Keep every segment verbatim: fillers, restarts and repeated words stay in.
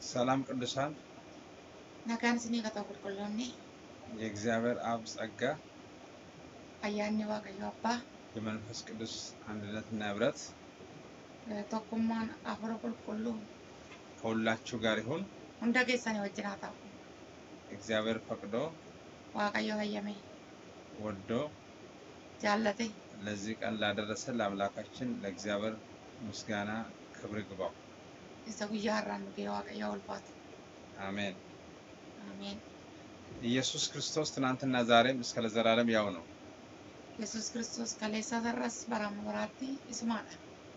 ሰላም ቅዱሳን nagaan isinii qaxaa qulqulloonni የእግዚአብሔር አብ ጸጋ ayyaanni waaqayyo abbaa የመንፈስ ቅዱስ አንድነትና ህብረት tokkummaan afur qulqulluu ከሁላችሁ ጋር ይሁን። hunda keessanii wajjin haa ta'u. እግዚአብሔር ፈቅዶ waaqayyo hayyame ወዶ jaallate ለዚህ ቀን ላደረሰን ለአምላካችን ለእግዚአብሔር ምስጋና ክብር ይግባው። isa guyyaa har'aan nu ga'e waaqayyo ulfaatu. አሜን አሜን። ኢየሱስ ክርስቶስ ትናንትና ዛሬም እስከ ለዘላለም ያው ነው። ኢየሱስ ክርስቶስ kaleessa sarras bara muraatti ismaadha.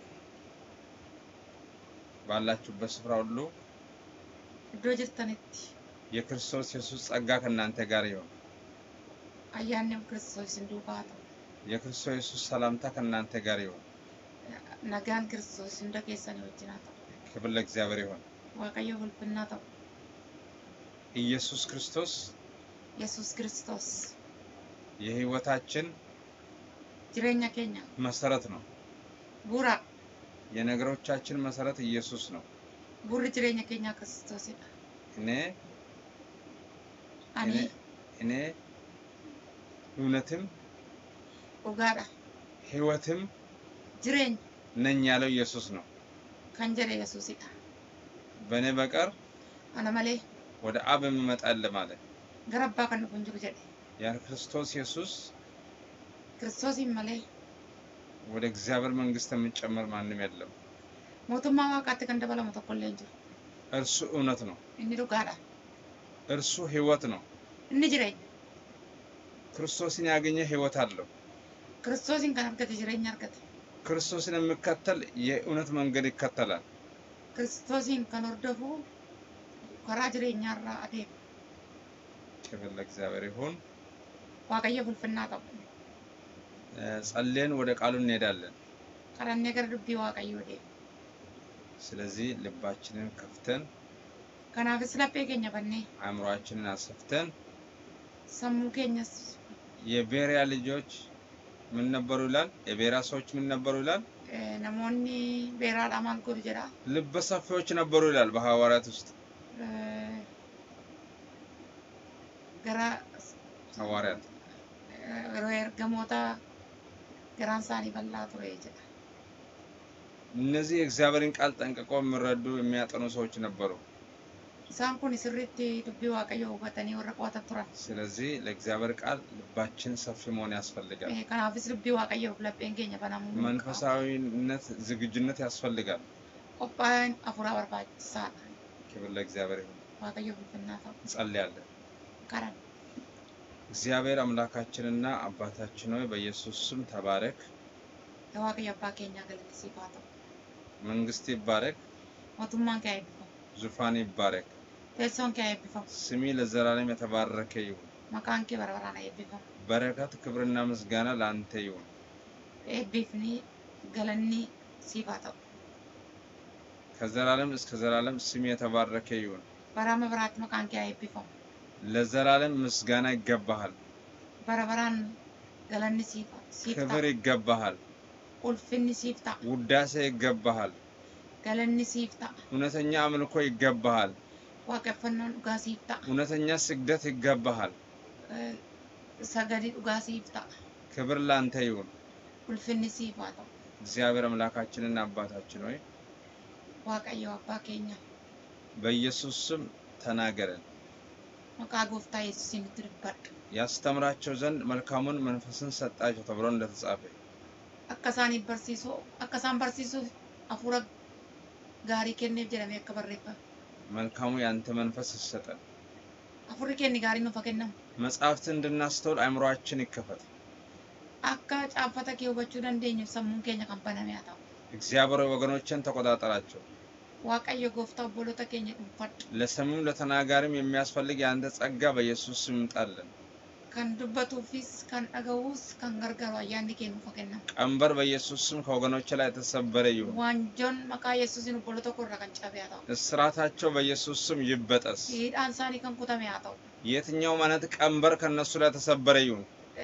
ባላችሁበት ስፍራ ሁሉ iddoo jirtanitti የክርስቶስ ኢየሱስ ጸጋ ከእናንተ ጋር ይሁን። ayyaanni Kiristoos isin duukaa haa ta'u. የክርስቶስ ኢየሱስ ሰላምታ ከእናንተ ጋር ይሁን። nagaan Kiristoos hunda keessanii wajjin haa ta'u. ክብር ለእግዚአብሔር ይሁን። waaqayyo ulfinna ta'u. ኢየሱስ ክርስቶስ ኢየሱስ ክርስቶስ የህይወታችን jireenya keenya መሰረት ነው። bu'uura የነገሮቻችን መሰረት ኢየሱስ ነው። bu'uurri jireenya keenya Kiristoosidha. እኔ ani እኔ እውነትም dhugaadha ህይወትም jireenya ነኝ ያለው ኢየሱስ ነው። kan jedhe Yesuusidha. በእኔ በቀር ana malee ወደ አብ የሚመጣ የለም ማለት gara abbaa kan dhufu hin jiru jedhe. ያ ክርስቶስ ኢየሱስ Kiristoosiin malee ወደ እግዚአብሔር መንግስት የሚጨመር ማንም የለም። mootummaa waaqaatti kan dabalamu tokko illee hin jiru. እርሱ እውነት ነው። inni dhugaadha. እርሱ ህይወት ነው። inni jireenya. ክርስቶስን ያገኘ ህይወት አለው። Kiristoosiin kan argate jireenya argate. ክርስቶስን የሚከተል የእውነት መንገድ ይከተላል። Kiristoosiin kan hordofu karaa jireenyaarraa adeema. ክብር ለእግዚአብሔር ይሁን። waaqayyo ulfinnaa ta'u. ጸልየን ወደ ቃሉ እንሄዳለን። kadhannee gara dubbii waaqayyoo deema. ስለዚህ ልባችንን ከፍተን kanaafis laphee keenya bannee አእምሮአችንን አሰፍተን sammuu keenyas የቤሪያ ልጆች ምን ነበሩ ይላል? የቤራ ሰዎች ምን ነበሩ ይላል? namoonni beeraadhaa maal godhu jedha? ልበ ሰፊዎች ነበሩ ይላል በሐዋርያት ውስጥ። gara ሐዋርያት yeroo ergamoota garaan isaanii bal'aa ture jedha. እነዚህ የእግዚአብሔርን ቃል ጠንቅቀው የሚረዱ የሚያጠኑ ሰዎች ነበሩ። isaan kun sirriitti dubbii waaqayyoo hubatanii warra qo'atan turan. ስለዚህ ለእግዚአብሔር ቃል ልባችን ሰፊ መሆን ያስፈልጋል። kanaafis dubbii waaqayyoo lapheen keenya banamuu qaba. መንፈሳዊነት ዝግጁነት ያስፈልጋል። qophaa'in afuraa barbaachisaadha. ክብር ለእግዚአብሔር ይሁን። waaqayyoo ulfinnaa ta'u. እንጸልያለን። karan እግዚአብሔር አምላካችንና አባታችን ሆይ በኢየሱስ ስም ተባረክ። waaqayyo abbaa keenyaa galatisiif haa ta'u. መንግስት ይባረክ፣ mootummaan kee eebbifamu. ዙፋን ይባረክ። teessoon kee eebbifamu. ስሚ ለዘላለም የተባረከ ይሁን። maqaan kee bara baraan eebbifamu. በረከት ክብርና ምስጋና ላንተ ይሁን። eebbiifni galanni siif haa ta'u. ከዘላለም እስከ ዘላለም ስሚ የተባረከ ይሁን። bara baraatti maqaan kee eebbifamu. ለዘላለም ምስጋና ይገባሃል። bara baraan galanni siif siif ክብር ta'a. ይገባሃል። ulfinni siif ta'a. ውዳሴ ይገባሃል። galanni siif ta'a. እውነተኛ አምልኮ ይገባሃል። waaqeffannoon dhugaa siif ta'a. እውነተኛ ስግደት ይገባሃል። sagadii dhugaa siif ta'a. ክብር ላንተ ይሁን። ulfinni siif haa ta'u. እግዚአብሔር አምላካችንና አባታችን ሆይ waaqayyo abbaa keenya በኢየሱስ ስም ተናገረን። maqaa gooftaa yesuusiin nutti dubbadhu. ያስተምራቸው ዘንድ መልካሙን መንፈስን ሰጣቸው ተብሎ እንደተጻፈ akka isaaniif barsiisuu akka isaan barsiisuuf hafuura gaarii kenneef jedhamee akka barreeffame. መልካሙ ያንተ መንፈስ ይሰጠን። hafuurri keenya gaarii nuuf haa kennamu. መጽሐፍትን እንድናስተውል አእምሮአችን ይከፈት። akka caaffata kee hubachuu dandeenyuuf sammuun keenya kan baname haa ta'u. እግዚአብሔር ወገኖችን ተቆጣጣራቸው። waaqayyo gooftaa obboloota keenya dhuunfadhu. ለሰሚም ለተናጋሪም የሚያስፈልግ ያንተ ጸጋ በኢየሱስ ስም ይምጣልን። kan dubbatuufis kan dhaga'uus kan gargaaru ayyaanni kee nuuf haa kennamu. ቀንበር በኢየሱስ ስም ከወገኖች ላይ የተሰበረ ይሁን። waanjoon maqaa yesuusiin obboloota koo irraa kan cabe haa ta'u. እስራታቸው በኢየሱስ ስም ይበጠስ። hidhaan isaanii kan kutame haa ta'u. የትኛው ማለት ቀንበር ከነሱ ላይ የተሰበረ ይሁን።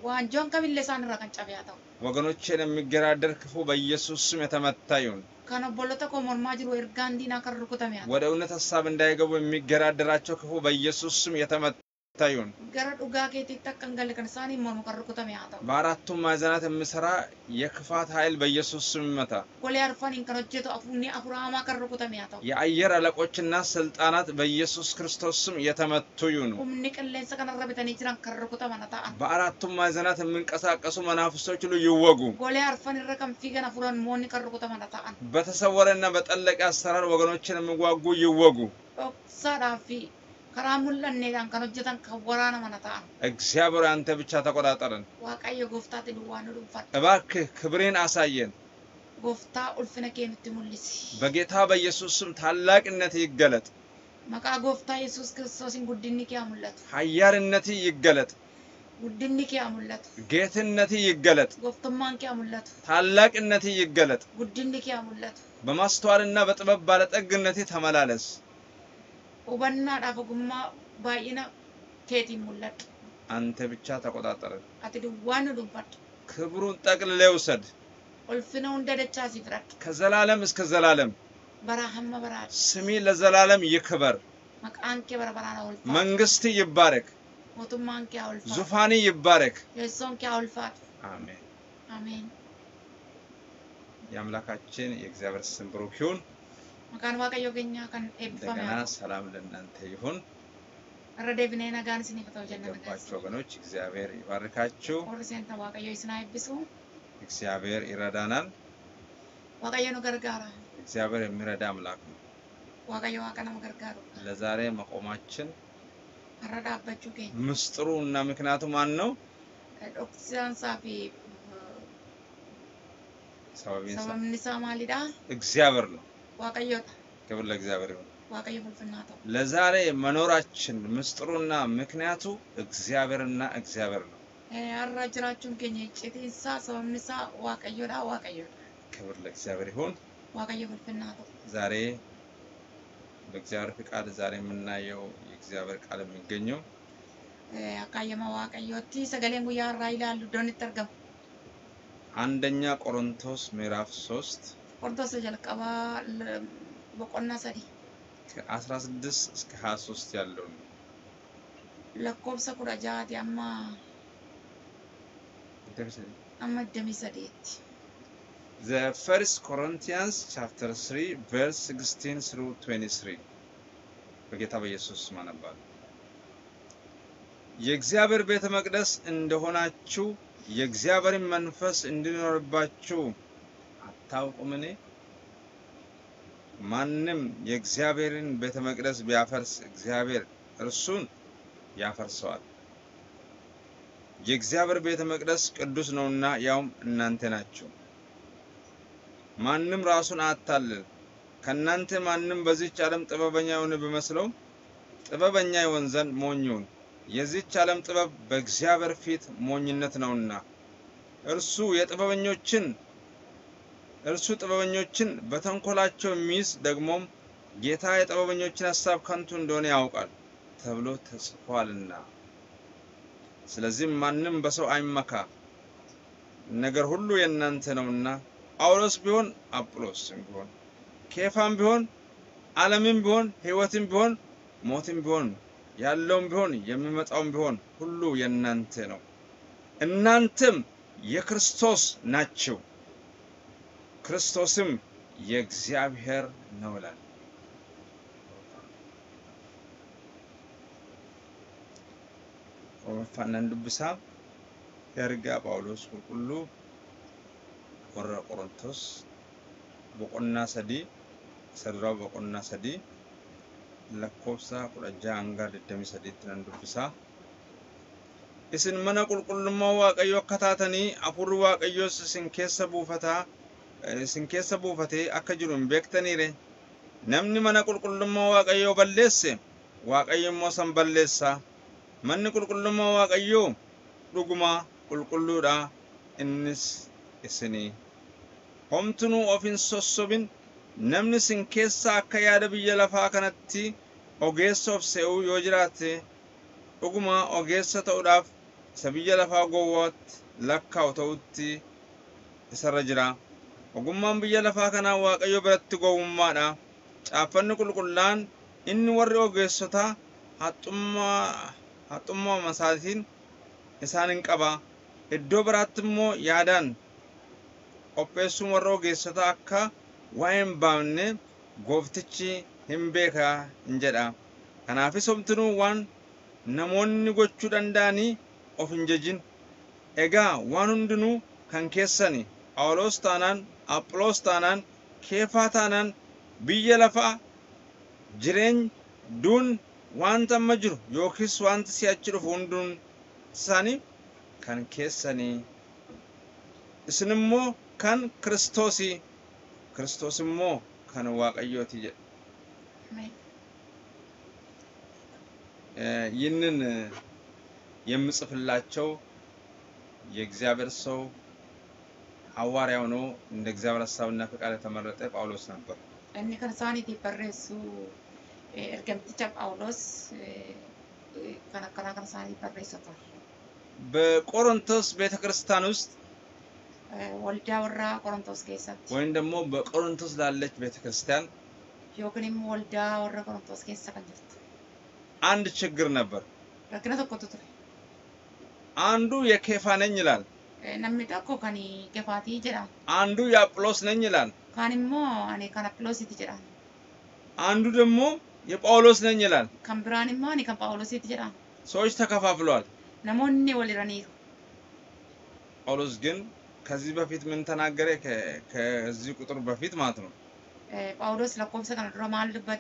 ዋንጆን ከቢለ ሳን ረከን ጫቢያታው ወገኖቼን የሚገራደር ክፉ በኢየሱስ ስም የተመታ ይሁን ካነ ቦለተ ኮሞርማ ጅሩ ኤርጋንዲና ከርኩተሚያ ወደ እውነት ሐሳብ እንዳይገቡ የሚገራደራቸው ክፉ በኢየሱስ ስም የተመታ ይሁን ገረ ዱጋ ከቲ ተከንገል ከንሳኒ ሞኑ ከርኩተሚያ ታው በአራቱም ማዕዘናት የሚሰራ የክፋት ኃይል በኢየሱስ ስም ይመታ ኮሊ አርፋን እንከረጀቶ አፉኒ አፉራማ ከርኩተሚያ ታው የአየር አለቆችና ስልጣናት በኢየሱስ ክርስቶስ ስም የተመቱ ይሁኑ ኡምኒ ቀለንሰ ከነረበተኒ ጅራን ከርኩተማና ታ በአራቱም ማዕዘናት የሚንቀሳቀሱ መናፍስቶች ሁሉ ይወጉ ኮሊ አርፋን ረከም ፊገና ፉራን ሞኒ ከርኩተማና ታ በተሰወረና በጠለቀ አሰራር ወገኖችን የሚዋጉ ይወጉ ኦክሳዳፊ ከራሙላኔዳን ከነጀታን ከወራና ማናታ እግዚአብሔር አንተ ብቻ ተቆጣጠረን ዋቃየ ጎፍታት ዲዋኑ ዱፋት እባክህ ክብሬን አሳየን ጎፍታ ኡልፍነ ከንት ሙልሲ በጌታ በኢየሱስ ስም ታላቅነት ይገለጥ መቃ ጎፍታ ኢየሱስ ክርስቶስን ጉድንክ ያሙለት ኃያልነት ይገለጥ ጉድንክ ያሙለት ጌትነት ይገለጥ ጎፍተማንክ ያሙለት ታላቅነት ይገለጥ ጉድንክ ያሙለት በማስተዋልና በጥበብ ባለጠግነት ተመላለስ ወበና ዳፈጉማ ባይና ከቲ ሙለት አንተ ብቻ ተቆጣጠረን አትድዋኑ ዱፋት ክብሩን ጠቅልለው ውሰድ ኡልፍነው እንደደቻ ሲፍራት ከዘላለም እስከ ዘላለም በራህማ በራት ስሚ ለዘላለም ይክበር መቃንከ በረበራና ወልፋ መንግስት ይባረክ ወቱማንከ አውልፋ ዙፋኒ ይባረክ የሶንከ አውልፋት አሜን አሜን የአምላካችን የእግዚአብሔር ስም ብሩክ ይሁን መካን ዋቀዮ ገኛ ካን ኤብፋማ እንደገና ሰላም ለእናንተ ይሁን ረደብኔ ነጋን ሲነፈተው ጀነነ ገባችሁ ወገኖች እግዚአብሔር ይባርካችሁ ኦርሴንታ ዋቀዮ ይስናይብሱ እግዚአብሔር ይረዳናል ዋቀዮ ነው ገርጋራ እግዚአብሔር የሚረዳ አምላክ ነው ዋቀዮ ዋቀና ገርጋሩ ለዛሬ መቆማችን አረዳባቹ ገኝ ምስጥሩና ምክንያቱ ማን ነው ዶክተር ሳፊ ሰበብን ሰበምንሳ ማሊዳ እግዚአብሔር ነው ዋቀዮ ክብር ለእግዚአብሔር ይሁን ዋቀዮ ፍልፍናታው ለዛሬ መኖራችን ምስጥሩና ምክንያቱ እግዚአብሔርና እግዚአብሔር ነው አራጅራችሁን ገኝ ጭቲንሳ ሰበምንሳ ዋቀዮዳ ዋቀዮ ክብር ለእግዚአብሔር ይሁን ዋቀዮ ፍልፍናታው ዛሬ በእግዚአብሔር ፍቃድ ዛሬ የምናየው የእግዚአብሔር ቃል የሚገኘው አካየማ ዋቀዮቲ ሰገሌን ጉያ ራይላሉ ዶን ተርገም አንደኛ ቆሮንቶስ ምዕራፍ ሶስት ቆሮንቶስ ጀልቀባ በቆና ሰዲ ከ16 እስከ ሃያ ሶስት ያለው ለኮብሰ ኩራጃት ያማ አማ ደሚሰዲት The First Corinthians chapter three verse sixteen through twenty-three በጌታ በኢየሱስ ማነባል የእግዚአብሔር ቤተ መቅደስ እንደሆናችሁ የእግዚአብሔር መንፈስ እንዲኖርባችሁ አታውቁምን ማንንም የእግዚአብሔርን ቤተ መቅደስ ቢያፈርስ እግዚአብሔር እርሱን ያፈርሰዋል የእግዚአብሔር ቤተ መቅደስ ቅዱስ ነውና ያውም እናንተ ናችሁ ማንንም ራሱን አታልል ከናንተ ማንንም በዚህች ዓለም ጥበበኛ ሆነ በመስለው ጥበበኛ ይሆን ዘንድ ሞኝ ይሁን የዚህች ዓለም ጥበብ በእግዚአብሔር ፊት ሞኝነት ነውና እርሱ የጥበበኞችን እርሱ ጥበበኞችን በተንኮላቸው የሚይዝ ደግሞም ጌታ የጥበበኞችን ሐሳብ ከንቱ እንደሆነ ያውቃል ተብሎ ተጽፏልና ስለዚህ ማንንም በሰው አይመካ ነገር ሁሉ የናንተ ነውና ጳውሎስ ቢሆን አጵሎስም ቢሆን ኬፋም ቢሆን ዓለምም ቢሆን ሕይወትም ቢሆን ሞትም ቢሆን ያለውም ቢሆን የሚመጣውም ቢሆን ሁሉ የናንተ ነው እናንተም የክርስቶስ ናችሁ ክርስቶስም የእግዚአብሔር ነው ይላል ወፋናን ዱብሳ ያርጋ ጳውሎስ ሁሉ ወራ ቆሮንቶስ በቆና ሰዲ ሰድራው በቆና ሰዲ ለኮብሳ ቁረጃ አንጋ ደደሚ ሰዲትን ዱብሳ እስን መና ቁልቁልማ ዋቀዮ ከታተኒ አፉር ዋቀዮስ ስን ኬሰ ቡፈታ ስን ኬሰ ቡፈቴ አከጅሩን ቤክተኒሬ namni mana qulqullummaa waaqayyoo balleesse waaqayyo immoo san balleessa manni qulqullummaa waaqayyoo dhuguma qulqulluudha innis isinii homtunuu ofin sossobin namni sin keessa akka yaada biyya lafaa kanatti ogeessa of se'uu yoo jiraate dhuguma ogeessa ta'uudhaaf sabiyya lafaa gowwaat lakkaa'u ta'utti isarra jira ogummaan biyya lafaa kanaa waaqayyo biratti gowwummaadha caaffanni qulqullaan inni warri ogeessotaa haxxummaa haxxummaa masaatiin isaan hin qaba iddoo biraatti immoo yaadaan qopheessuun warra ogeessotaa akka waa'ee hin baafne gooftichi hin beeka hin jedha kanaafis homtinuu waan namoonni gochuu danda'anii of hin jajin egaa waan hundinuu kan keessani Phaawulos taanaan Apholoos taanaan Keefaa taanaan biyya lafaa jireeny duun wanta amma jiru yookiis wanta si'achi dhufu hunduun isaanii kan keessanii isin immoo kan Kiristoosii Kiristoos immoo kan waaqayyooti jedha ይህንን የምጽፍላቸው የእግዚአብሔር ሰው ሐዋርያው ነው እንደ እግዚአብሔር ሐሳብና ፈቃድ የተመረጠ ጳውሎስ ነበር እኔ ከርሳኒቲ በረሱ እርገምትቻ ጳውሎስ ከና ከና ከርሳኒ በረሰቷል በቆሮንቶስ ቤተክርስቲያን ውስጥ ወልዳ ወራ ቆሮንቶስ ከሰት ወይም ደግሞ በቆሮንቶስ ላለች ቤተክርስቲያን ዮክንም ወልዳ ወራ ቆሮንቶስ ከሰት አንድ ችግር ነበር ረክነ ተቆጥቶ አንዱ የኬፋ ነኝ ይላል ነምጣኮ ካኒ ኬፋቲ ይጀራ አንዱ የአጵሎስ ነኝ ይላል ካኒሞ አኔ ካና አጵሎስ ይጀራ አንዱ ደግሞ የጳውሎስ ነኝ ይላል ካምብራኒማ አኔ ካን ጳውሎስ ይጀራ ሰዎች ተከፋፍለዋል ነሞኒ ወሊራኒ ጳውሎስ ግን ከዚህ በፊት ምን ተናገረ ከዚህ ቁጥር በፊት ማለት ነው ጳውሎስ ለቆምሰ ካን ድሮማል ድበቴ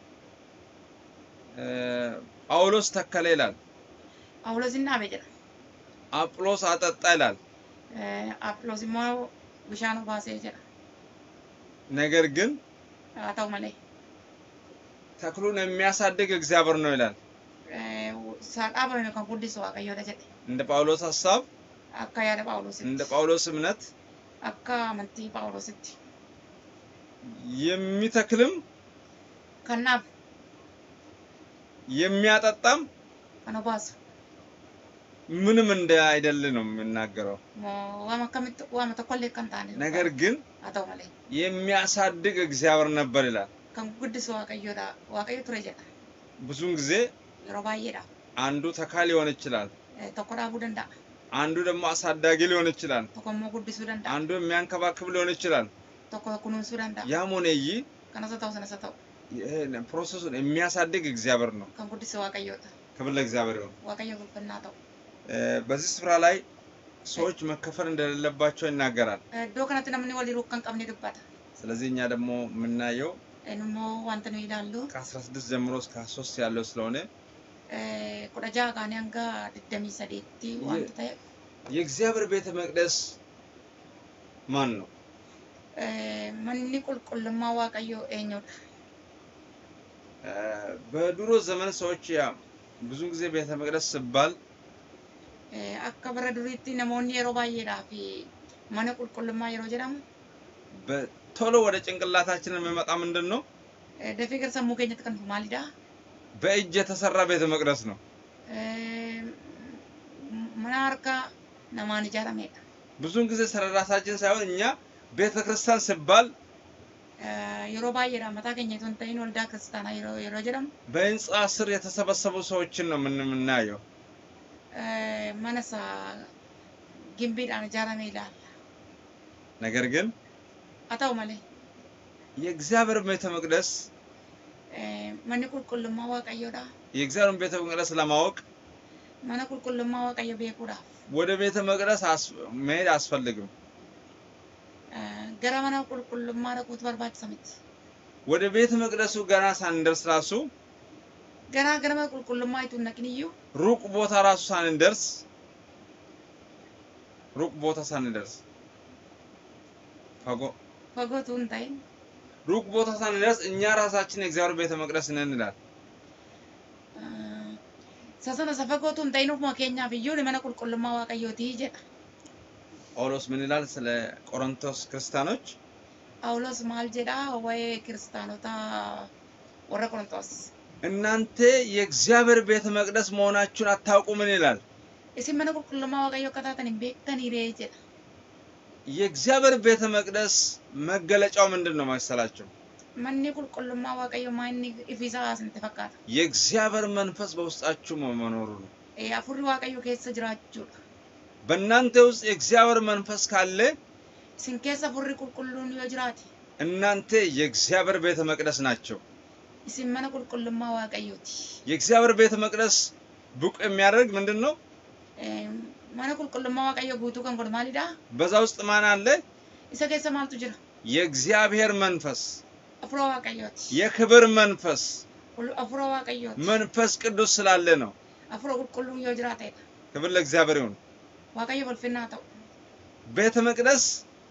ጳውሎስ ተከለ ይላል ጳውሎስ እና በጀራ አጵሎስ አጠጣ ይላል አጵሎስ ሞ ብሻኑ ባሰ ይጀራ ነገር ግን አታው ማለት ተክሉን የሚያሳድግ እግዚአብሔር ነው ይላል ሳቃበ ነው ከቁዲስ ዋቀዮ ለጀ እንደ ጳውሎስ ሐሳብ አካ ያለ ጳውሎስ እንደ ጳውሎስ እምነት አካ ማንቲ ጳውሎስ እቲ የሚተክልም ከናብ የሚያጠጣም አኖባስ ምንም እንደ አይደለ ነው የምናገረው ወማከምት ወማተቆለ ከንታኔ ነገር ግን አታው ማለት የሚያሳድግ እግዚአብሔር ነበር ይላል ከንቁድስ ዋቀዮዳ ዋቀዮ ትረጀታ ብዙን ጊዜ ሮባየዳ አንዱ ተካል ሊሆን ይችላል ተቆዳ ቡደንዳ አንዱ ደግሞ አሳዳጊ ሊሆን ይችላል ተቆሞ ጉድሱ ደንዳ አንዱ የሚያንከባክብ ሊሆን ይችላል ተቆኩኑ ሱዳንዳ ያሞነይ ከነሰታው ሰነሰታው ይሄን ፕሮሰሱን የሚያሳድግ እግዚአብሔር ነው ከንቁድስ ዋቀዮታ ክብር ለእግዚአብሔር ነው ዋቀዮ ከናታው በዚህ ስፍራ ላይ ሰዎች መከፈል እንደሌለባቸው ይናገራል ዶክናት ለምን ወሊሩ ከን ቀምኔ ድባታ ስለዚህ እኛ ደግሞ ምናየው እንሞ ዋንተ ነው ይላሉ ከ16 ጀምሮ እስከ ሶስት ያለው ስለሆነ ቁዳጃ ጋኒያንጋ ድደሚ ሰዴቲ ዋንተ የእግዚአብሔር ቤተ መቅደስ ማን ነው ማንኒ ቁልቁልማ ዋቀዮ እኛው በድሮ ዘመን ሰዎች ያ ብዙ ጊዜ ቤተ መቅደስ ሲባል አከበረ ድሪቲ ነሞኒ የሮባየዳፊ ማነ ቁልቁልማ የሮ ጀዳም በቶሎ ወደ ጭንቅላታችን የሚመጣ ምንድነው ደፊገር ሰሙ ገኘት ከን ማልዳ በእጅ የተሰራ ቤተ መቅደስ ነው ማርካ ነማን ጃራሜ ብዙን ጊዜ ሰራራታችን ሳይሆን እኛ ቤተ ክርስቲያን ሲባል የሮባየዳ መታ ገኘቱን ታይን ወልዳ ክርስቲያና የሮ የሮ ጀዳም በህንጻ ስር የተሰበሰቡ ሰዎችን ነው ምን ምናየው ማነሳ ግንቢዳን ጃራሜ ይላል ነገር ግን አታው ማለት የእግዚአብሔር ቤተ መቅደስ ማን ቁልቁልማ ዋቀዮዳ የእግዚአብሔር ቤተ መቅደስ ለማወቅ ማን ቁልቁልማ ዋቀዮ በኩዳ ወደ ቤተ መቅደስ መሄድ አስፈልግም ገራማና ቁልቁልማ ረቁት በርባች ሰምት ወደ ቤተ መቅደሱ ገና ሳንደርስ ራሱ ገና ገራማ ቁልቁልማ ይቱነቅንዩ ሩቅ ቦታ ራሱ ሳንደርስ ሩቅ ቦታ ሳንደርስ ፈጎ ፈጎቱን ታይ ሩቅ ቦታ ሳንደርስ እኛ ራሳችን የእግዚአብሔር ቤተ መቅደስ ነን ይላል ሰሰነ ሰፈጎቱን ታይ ነው ማከኛ ፍዩ ለማና ቁልቁልማ ዋቀዮቲ ይጀታ ጳውሎስ ምን ይላል ስለ ቆሮንቶስ ክርስቲያኖች ጳውሎስ ማልጀዳ ወይ ክርስቲያኖታ ወረ ቆሮንቶስ እናንተ የእግዚአብሔር ቤተ መቅደስ መሆናችሁን አታውቁ ምን ይላል isin mana qulqullummaa waaqayyo akka taatan hin beektanii ree jedha. የእግዚአብሔር ቤተ መቅደስ መገለጫው ምንድነው መሰላችሁ? manni qulqullummaa waaqayyo manni ifisaa asinte fakkaata. የእግዚአብሔር መንፈስ በውስጣችሁ መኖሩ ነው። afurri waaqayyo keessa jiraachuudha. በእናንተ ውስጥ የእግዚአብሔር መንፈስ ካለ isin keessa afurri qulqulluun yoo jiraate እናንተ የእግዚአብሔር ቤተ መቅደስ ናቸው። isin mana qulqullummaa waaqayyooti. የእግዚአብሔር ቤተ መቅደስ ብቁ የሚያደርግ ምንድነው? mana qulqullummaa waaqayyo guutuu kan godhu maalidha? በዛ ውስጥ ማን አለ? isa keessa maaltu jira? የእግዚአብሔር መንፈስ afura waaqayyooti. የክብር መንፈስ afura waaqayyooti. መንፈስ ቅዱስ ስላለ ነው። afura qulqulluun yoo jiraatedha. ክብር ለእግዚአብሔር ይሁን። waaqayyo balfinnaa ta'u. ቤተ መቅደስ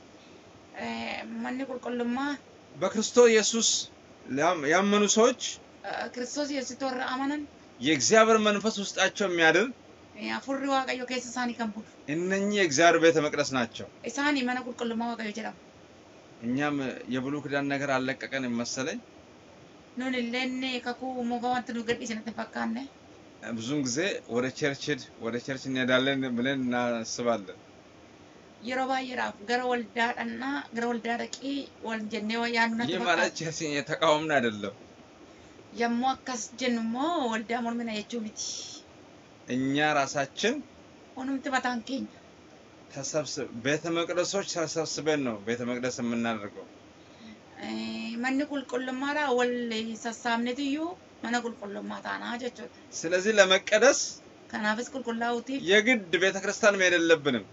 manni qulqullummaa በክርስቶስ ኢየሱስ ያመኑ ሰዎች ክርስቶስ ኢየሱስ warra amanan የእግዚአብሔር መንፈስ ውስጣቸው የሚያድር afurri waaqayyo keessa isaanii kan bulu እነኚህ የእግዚአብሔር ቤተ መቅደስ ናቸው። isaanii mana qulqullummaa waaqayyo jedhamu. እኛም የብሉይ ኪዳን ነገር አለቀቀን መሰለኝ። nuun illee kakuu muka wanti nu gadhiisanitti fakkaanne ብዙን ጊዜ ወደ ቸርች ወደ ቸርች እንሄዳለን ብለን እናስባለን። yeroo baay'eedhaaf gara waldaadhanna gara waldaa dhaqii wal jennee yaadnu natti ይህ ማለት ቸርች የተቃወምን አይደለም። yommuu akkas jennu immoo waldaa mormina jechuu miti. እኛ ራሳችን honumti mataan keenya ተሰብስበ ቤተ መቅደሶች ተሰብስበን ነው ቤተ መቅደስ የምናደርገው። manni qulqullummaadha wal sassaabneetiyyuu mana qulqullummaa taanaa jechuudha. ስለዚህ ለመቀደስ kanaafis qulqullaa'uutiif የግድ ቤተ ክርስቲያን መሄድ የለብንም።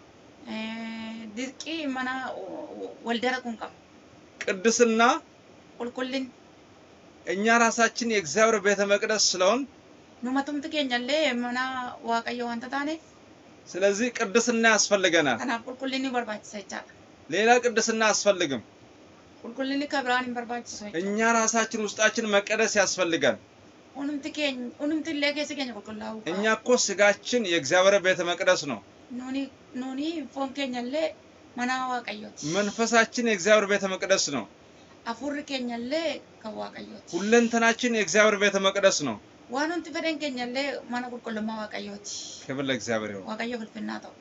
dirqii mana waldaa dhaquun qaba. ቅድስና qulqullin እኛ ራሳችን የእግዚአብሔር ቤተ መቅደስ ስለሆን numatumti keenyallee mana waaqayyo wanta taaneef ስለዚህ ቅድስና ያስፈልገናል። kanaaf qulqullinni barbaachisa jechaadha. ሌላ ቅድስና አያስፈልግም። qulqullinni kabiraan hin barbaachisu jechuudha. እኛ ራሳችን ውስጣችን መቀደስ ያስፈልጋል። honumti keenya honumti illee keessa keenya qulqullaa'uu qaba. እኛ እኮ ስጋችን የእግዚአብሔር ቤተ መቅደስ ነው። nuuni nuuni foon keenyallee mana waaqayyooti. መንፈሳችን የእግዚአብሔር ቤተ መቅደስ ነው። afurri keenyallee kan waaqayyooti. ሁለንተናችን የእግዚአብሔር ቤተ መቅደስ ነው። waan hundi fedhan keenyallee mana qulqullummaa waaqayyooti. ክብር ለእግዚአብሔር ይሁን። waaqayyo ulfinnaa ta'u.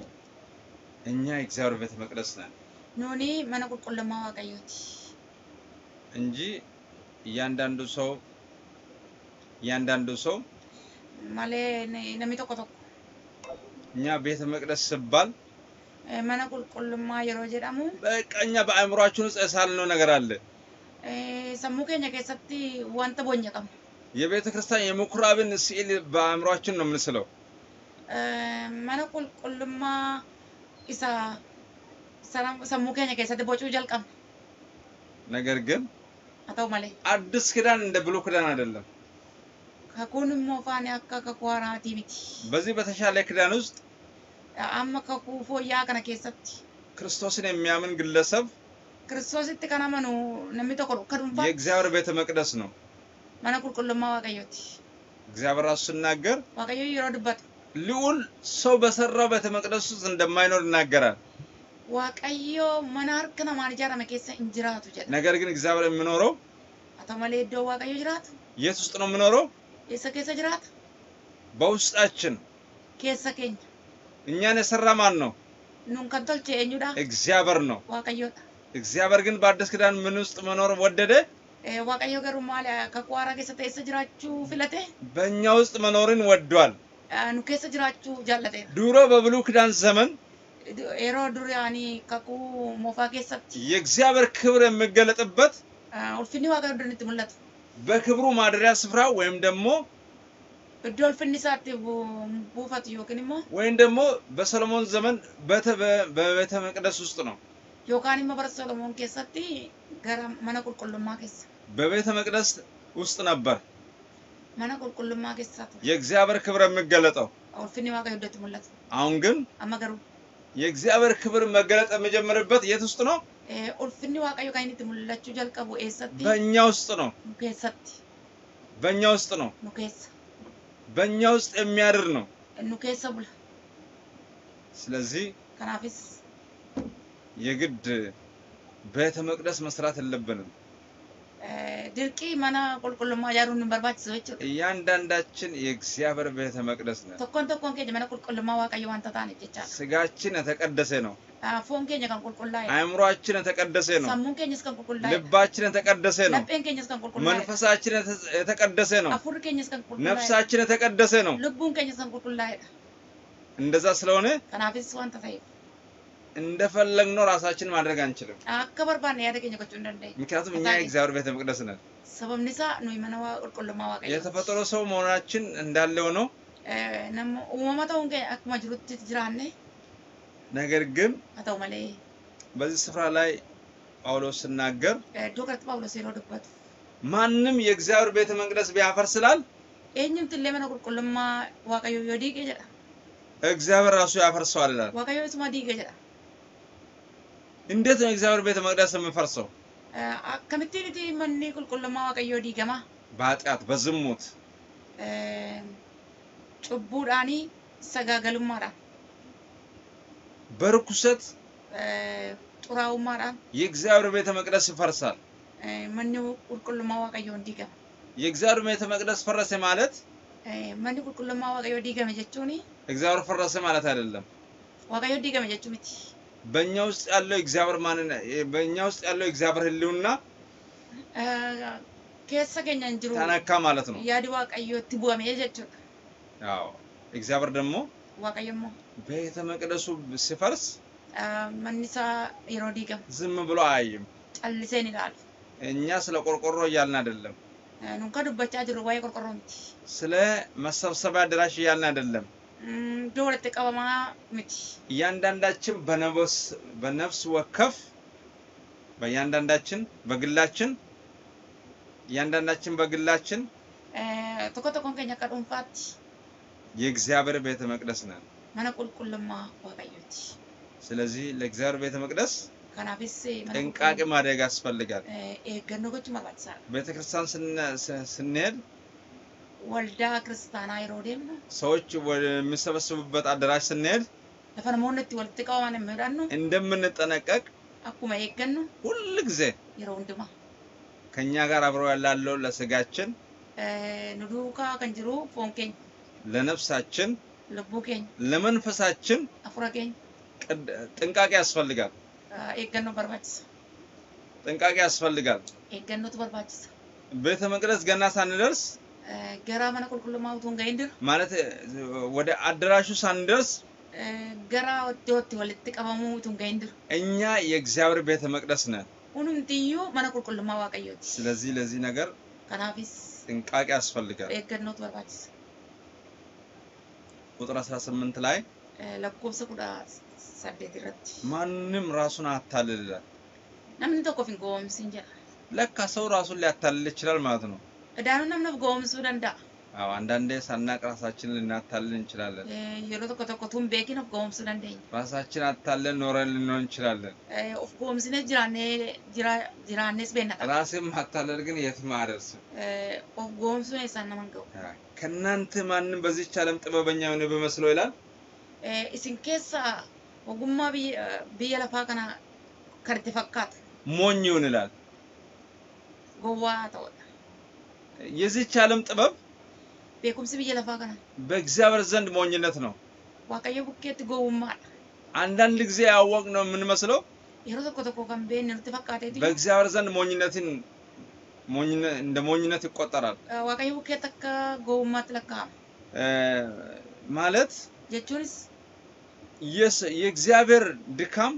እኛ የእግዚአብሔር ቤተ መቅደስ ነን nuuni mana qulqullummaa waaqayyooti. እንጂ እያንዳንዱ ሰው እያንዳንዱ ሰው malee namni tokko tokko እኛ ቤተ መቅደስ ሲባል mana qulqullummaa yeroo jedhamu በቃ እኛ በአእምሮአችን ውስጥ ያሳልነው ነገር አለ። sammuu keenya keessatti wanta bonya qabna. የቤተ ክርስቲያን የምኩራብን ስዕል በአእምሮአችን ነው የምንስለው። mana qulqullummaa isa sammuu keenya keessatti bocuu jalqabna. ነገር ግን haa ta'u malee አዲስ ኪዳን እንደ ብሉይ ኪዳን አይደለም። kakuun immoo faani akka kakuu haaraatii miti. በዚህ በተሻለ ኪዳን ውስጥ amma kakuu fooyyaa kana keessatti ክርስቶስን የሚያምን ግለሰብ kiristoositti kan amanu namni tokko akka dhuunfaa የእግዚአብሔር ቤተ መቅደስ ነው። mana qulqullummaa waaqayyooti. እግዚአብሔር ራሱ ሲናገር waaqayyo yeroo dubbatu ልዑል ሰው በሰራው ቤተ መቅደስ ውስጥ እንደማይኖር ይናገራል። waaqayyo mana harka namaan ijaarame keessa hin jiraatu jedha. ነገር ግን እግዚአብሔር የሚኖረው haa ta'u malee iddoo waaqayyo jiraatu የት ውስጥ ነው የሚኖረው? eessa keessa jiraata? በውስጣችን። keessa keenya. እኛን የሰራ ማን ነው? nuun kan tolche eenyudha? እግዚአብሔር ነው። waaqayyoodha. እግዚአብሔር ግን በአዲስ ኪዳን ምን ውስጥ መኖር ወደደ? waaqayyo garuu maal kakuu haaraa keessatti eessa jiraachuu filate? በእኛ ውስጥ መኖርን ወዷል። nu keessa jiraachuu jaallateera. ድሮ በብሉይ ኪዳን ዘመን yeroo duraanii kakuu moofaa keessatti የእግዚአብሔር ክብር የሚገለጥበት ulfinni waaqayyo iddoo mul'atu. በክብሩ ማደሪያ ስፍራ ወይም ደግሞ iddoo ulfinni isaatti buufatu yookiin immoo ወይም ደግሞ በሰሎሞን ዘመን በቤተ መቅደስ ውስጥ ነው። yookaan immoo bara Solomoon keessatti gara mana qulqullummaa keessa. በቤተ መቅደስ ውስጥ ነበር mana qulqullummaa keessatti የእግዚአብሔር ክብር የሚገለጠው። ulfinni waaqayyo iddoo mul'atu. አሁን ግን amma garuu የእግዚአብሔር ክብር መገለጥ የሚጀምርበት የት ውስጥ ነው? ulfinni waaqayyo kan inni mul'achuu jalqabu eessatti? በእኛ ውስጥ ነው። nu keessatti. በእኛ ውስጥ ነው። nu keessa. በእኛ ውስጥ የሚያድር ነው። nu keessa bula. ስለዚህ kanaafis የግድ ቤተ መቅደስ መስራት የለብንም። ድርቂ ማና ቁልቁልማ ያሩን በርባች ሰዎች እያንዳንዳችን የእግዚአብሔር ቤተ መቅደስ ነን። ተኮን ተኮን ከጀ ማና ቁልቁልማ ዋቀዩ አንተ ታን እጨቻ ስጋችን የተቀደሰ ነው። ፎን ከኛ ካን ቁልቁላይ አእምሮአችን የተቀደሰ ነው። ሰሙን ከኛ እስከን ቁልቁላይ ልባችን የተቀደሰ ነው። ልቤን ከኛ እስከን ቁልቁላይ መንፈሳችን የተቀደሰ ነው። አፉር ከኛ እስከን ቁልቁላይ ነፍሳችን የተቀደሰ ነው። ልቡን ከኛ እስከን ቁልቁላይ እንደዛ ስለሆነ ከናፊስ ዋንተ ታይ እንደፈለግነው ራሳችን ማድረግ አንችልም። አከበር ባን ያደገኝ ቆጭ እንደንደይ ምክንያቱም እኛ የእግዚአብሔር ቤተ መቅደስ ነን። ሰበብ ንሳ ነው ይመናዋ ቁልቁልማ ዋቀዩ የተፈጠረ ሰው መሆናችን እንዳለው ነው። ነሞ ኡማማታው እንገ አክማ ጅሩት ትጅራኔ ነገር ግን አታው ማለ በዚህ ስፍራ ላይ ጳውሎስ ሲናገር ዶክተር ጳውሎስ ይሮድበት ማንም የእግዚአብሔር ቤተ መቅደስ ቢያፈርስላል እኝም ትለመና ቁልቁልማ ዋቀዩ ይወዲቅ ይጀራ እግዚአብሔር ራሱ ያፈርሰዋል ይላል። ዋቀዩ ስማ ዲገ ይጀራ እንዴት ነው እግዚአብሔር ቤተ መቅደስ የሚፈርሰው? አከምቲኒቲ ማንኒ ቁልቁልማ ዋቀዩ ዲገማ በኃጢአት በዝሙት ጩቡዳኒ ሰጋገልማራ በርኩሰት ጡራውማራ የእግዚአብሔር ቤተ መቅደስ ይፈርሳል። ማንኒ ቁልቁልማ ዋቀዩ ዲገማ የእግዚአብሔር ቤተ መቅደስ ፈረሰ ማለት ማንኒ ቁልቁልማ ዋቀዩ ዲገማ ጀቹኒ እግዚአብሔር ፈረሰ ማለት አይደለም። ዋቀዩ ዲገማ ጀቹምቲ በእኛ ውስጥ ያለው እግዚአብሔር ማንን በእኛ ውስጥ ያለው እግዚአብሔር ህልውና ከሰገኛ እንጅሩ ተነካ ማለት ነው። ያዲ ዋቀዩ ትቡአሜ ጀቹ አዎ እግዚአብሔር ደግሞ ዋቀዩሞ ቤተ መቅደሱ ሲፈርስ ማንሳ ይሮዲገም ዝም ብሎ አይም ጨልሰን ይላል። እኛ ስለ ቆርቆሮ እያልን አይደለም። ኑንካ ዱበቻ ጅሩ ዋይ ቆርቆሮምቲ ስለ መሰብሰቢያ አዳራሽ እያልን አይደለም። ዶለት ቀበማ ምቲ እያንዳንዳችን በነፍስ በነፍስ ወከፍ በእያንዳንዳችን በግላችን እያንዳንዳችን በግላችን ተቆጠቆን ከኛ ቀዱንፋት የእግዚአብሔር ቤተ መቅደስ ነን። ማና ቁልቁልማ ዋቀዩቲ ስለዚህ ለእግዚአብሔር ቤተ መቅደስ ከናፊስ ጥንቃቄ ማድረግ ያስፈልጋል። ኤገኖጎች ማባትሳ ቤተክርስቲያን ስንሄድ ወልዳ ክርስቲያና ይሮደም ሰዎች ወደሚሰበሰቡበት አዳራሽ ስንሄድ ለፈነሞነት ወልት ተቃዋማን መዳን ነው እንደምንጠነቀቅ አኩማ ይገኑ ሁሉ ጊዜ ይሮንድማ ከኛ ጋር አብሮ ያላለው ለስጋችን ንዱካ ከንጅሩ ፎንከኝ ለነፍሳችን ለቡከኝ ለመንፈሳችን አፍራከኝ ጥንቃቄ ያስፈልጋል። ኤገኖ በርባችስ ጥንቃቄ ያስፈልጋል። ኤገኖ ተበርባችስ ቤተ መቅደስ ገና ሳንደርስ ገራ ማና ቁልቁልማው ቱንጋይንድር ማለት ወደ አዳራሹ ሳንደርስ ገራ ወጥ ወጥ ወልት ቀበሙ ቱንጋይንድር እኛ የእግዚአብሔር ቤተ መቅደስ ነን። ሁሉም ትዩ ማና ቁልቁልማ ዋቀዩት ስለዚህ ለዚህ ነገር ከናፊስ ጥንቃቄ ያስፈልጋል። ኤገኖ ተበርባችስ ቁጥር አስራ ስምንት ላይ ለቆብሰ ቁዳ ሰደት ይረት ማንንም ራሱን አታልልላል። ነምን ተቆፊን ጎም ሲንጀራ ለካ ሰው ራሱን ሊያታልል ይችላል ማለት ነው። እዳኑ ነምን ጎም ሱዳንዳ አዎ አንዳንዴ ሳናቅ ራሳችንን ልናታልል እንችላለን። የሎ ተቆ ተቆቱም ቤኪን ኦፍ ጎም ሱዳንደኝ ራሳችን አታለን ኖረን ልንሆን እንችላለን። ኦፍ ጎም ሲነ ጅራኔ ጅራ ጅራኔስ በእናታ ራስን ማታለል ግን የትም አያደርስም። ኦፍ ጎም ሱነ ሳና መንገው ከናንተ ማንንም በዚህች ዓለም ጥበበኛ የሆነ በመስለው ይላል ኢሲን ኬሳ ወጉማ ቢየ ለፋ ከና ከርት ፈካት ሞኝ ይሁን ይላል። ጎዋ ተወጣ የዚህች ዓለም ጥበብ ቤኩምስ ቢየ ለፋ ከና በእግዚአብሔር ዘንድ ሞኝነት ነው። ዋቀየ ቡኬት ጎውማ አንዳንድ ጊዜ ያወቅ ነው የምንመስለው የሮ ተቆ ተቆ ካምቤን ነው ተፈካቴ በእግዚአብሔር ዘንድ ሞኝነትን ሞኝነት እንደ ሞኝነት ይቆጠራል። ዋቀየ ቡኬት ተከ ጎውማ ተለካ ማለት የቹንስ የስ የእግዚአብሔር ድካም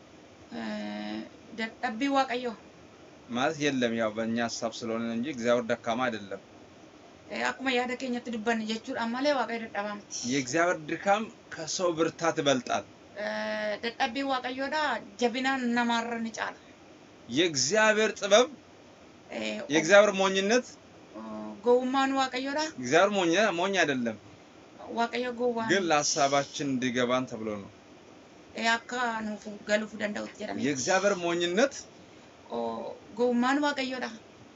ደጠቢ ዋቀዮ ማለት የለም። ያው በእኛ ሐሳብ ስለሆነ እንጂ እግዚአብሔር ደካማ አይደለም። አኩማ ያደከኝ ትድበን የቹን አማለ ዋቀዮ ደጣባምት የእግዚአብሔር ድካም ከሰው ብርታት ይበልጣል። ደጠቢ ዋቀዮዳ ጀቢናን ነማረን ይጫል የእግዚአብሔር ጥበብ የእግዚአብሔር ሞኝነት ጎውማን ዋቀዮዳ እግዚአብሔር ሞኝ ሞኝ አይደለም። ዋቀዮ ጎዋን ግን ለሐሳባችን እንዲገባን ተብሎ ነው። ያካ ነው ገሉፍ ደንዳው ተጀራሚ የእግዚአብሔር ሞኝነት ኦ ጎውማን ዋቀዮዳ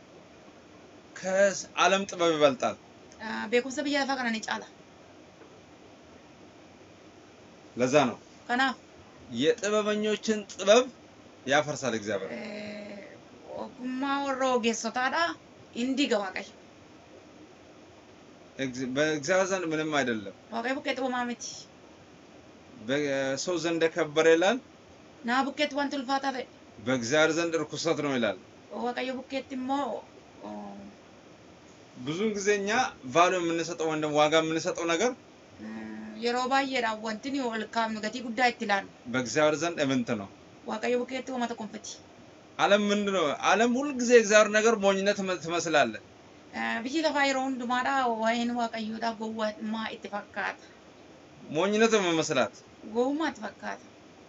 ከዓለም ጥበብ ይበልጣል። ቤኩሰ ቢያ ፈቀና ይጫላ ለዛ ነው ከና የጥበበኞችን ጥበብ ያፈርሳል እግዚአብሔር። ogummaa warra ogeessotaadha indi ga waaqayyo በእግዚአብሔር ዘንድ ምንም አይደለም waaqayyo bukkeetti homaa miti በሰው ዘንድ ከበረ ይላል naa bukkeetti wanti ulfaataa ta'e በእግዚአብሔር ዘንድ ርኩሰት ነው ይላል waaqayyo bukkeetti immoo ብዙን ጊዜኛ ቫሉ የምንሰጠው ወንድም ዋጋ የምንሰጠው ነገር yeroo baay'eedha wanti ni ol kaafnu gatii guddaa itti laannu በእግዚአብሔር ዘንድ እምንት ነው waaqayyo bukkeetti homaa tokkonfati ዓለም ምንድነው ዓለም ሁሉ ጊዜ እግዚአብሔር ነገር ሞኝነት ትመስላለች biyyi lafaa yeroo hundumaadha waa'een waaqayyoodha gowwummaa itti fakkaata ሞኝነት መመስላት gowwummaa itti fakkaata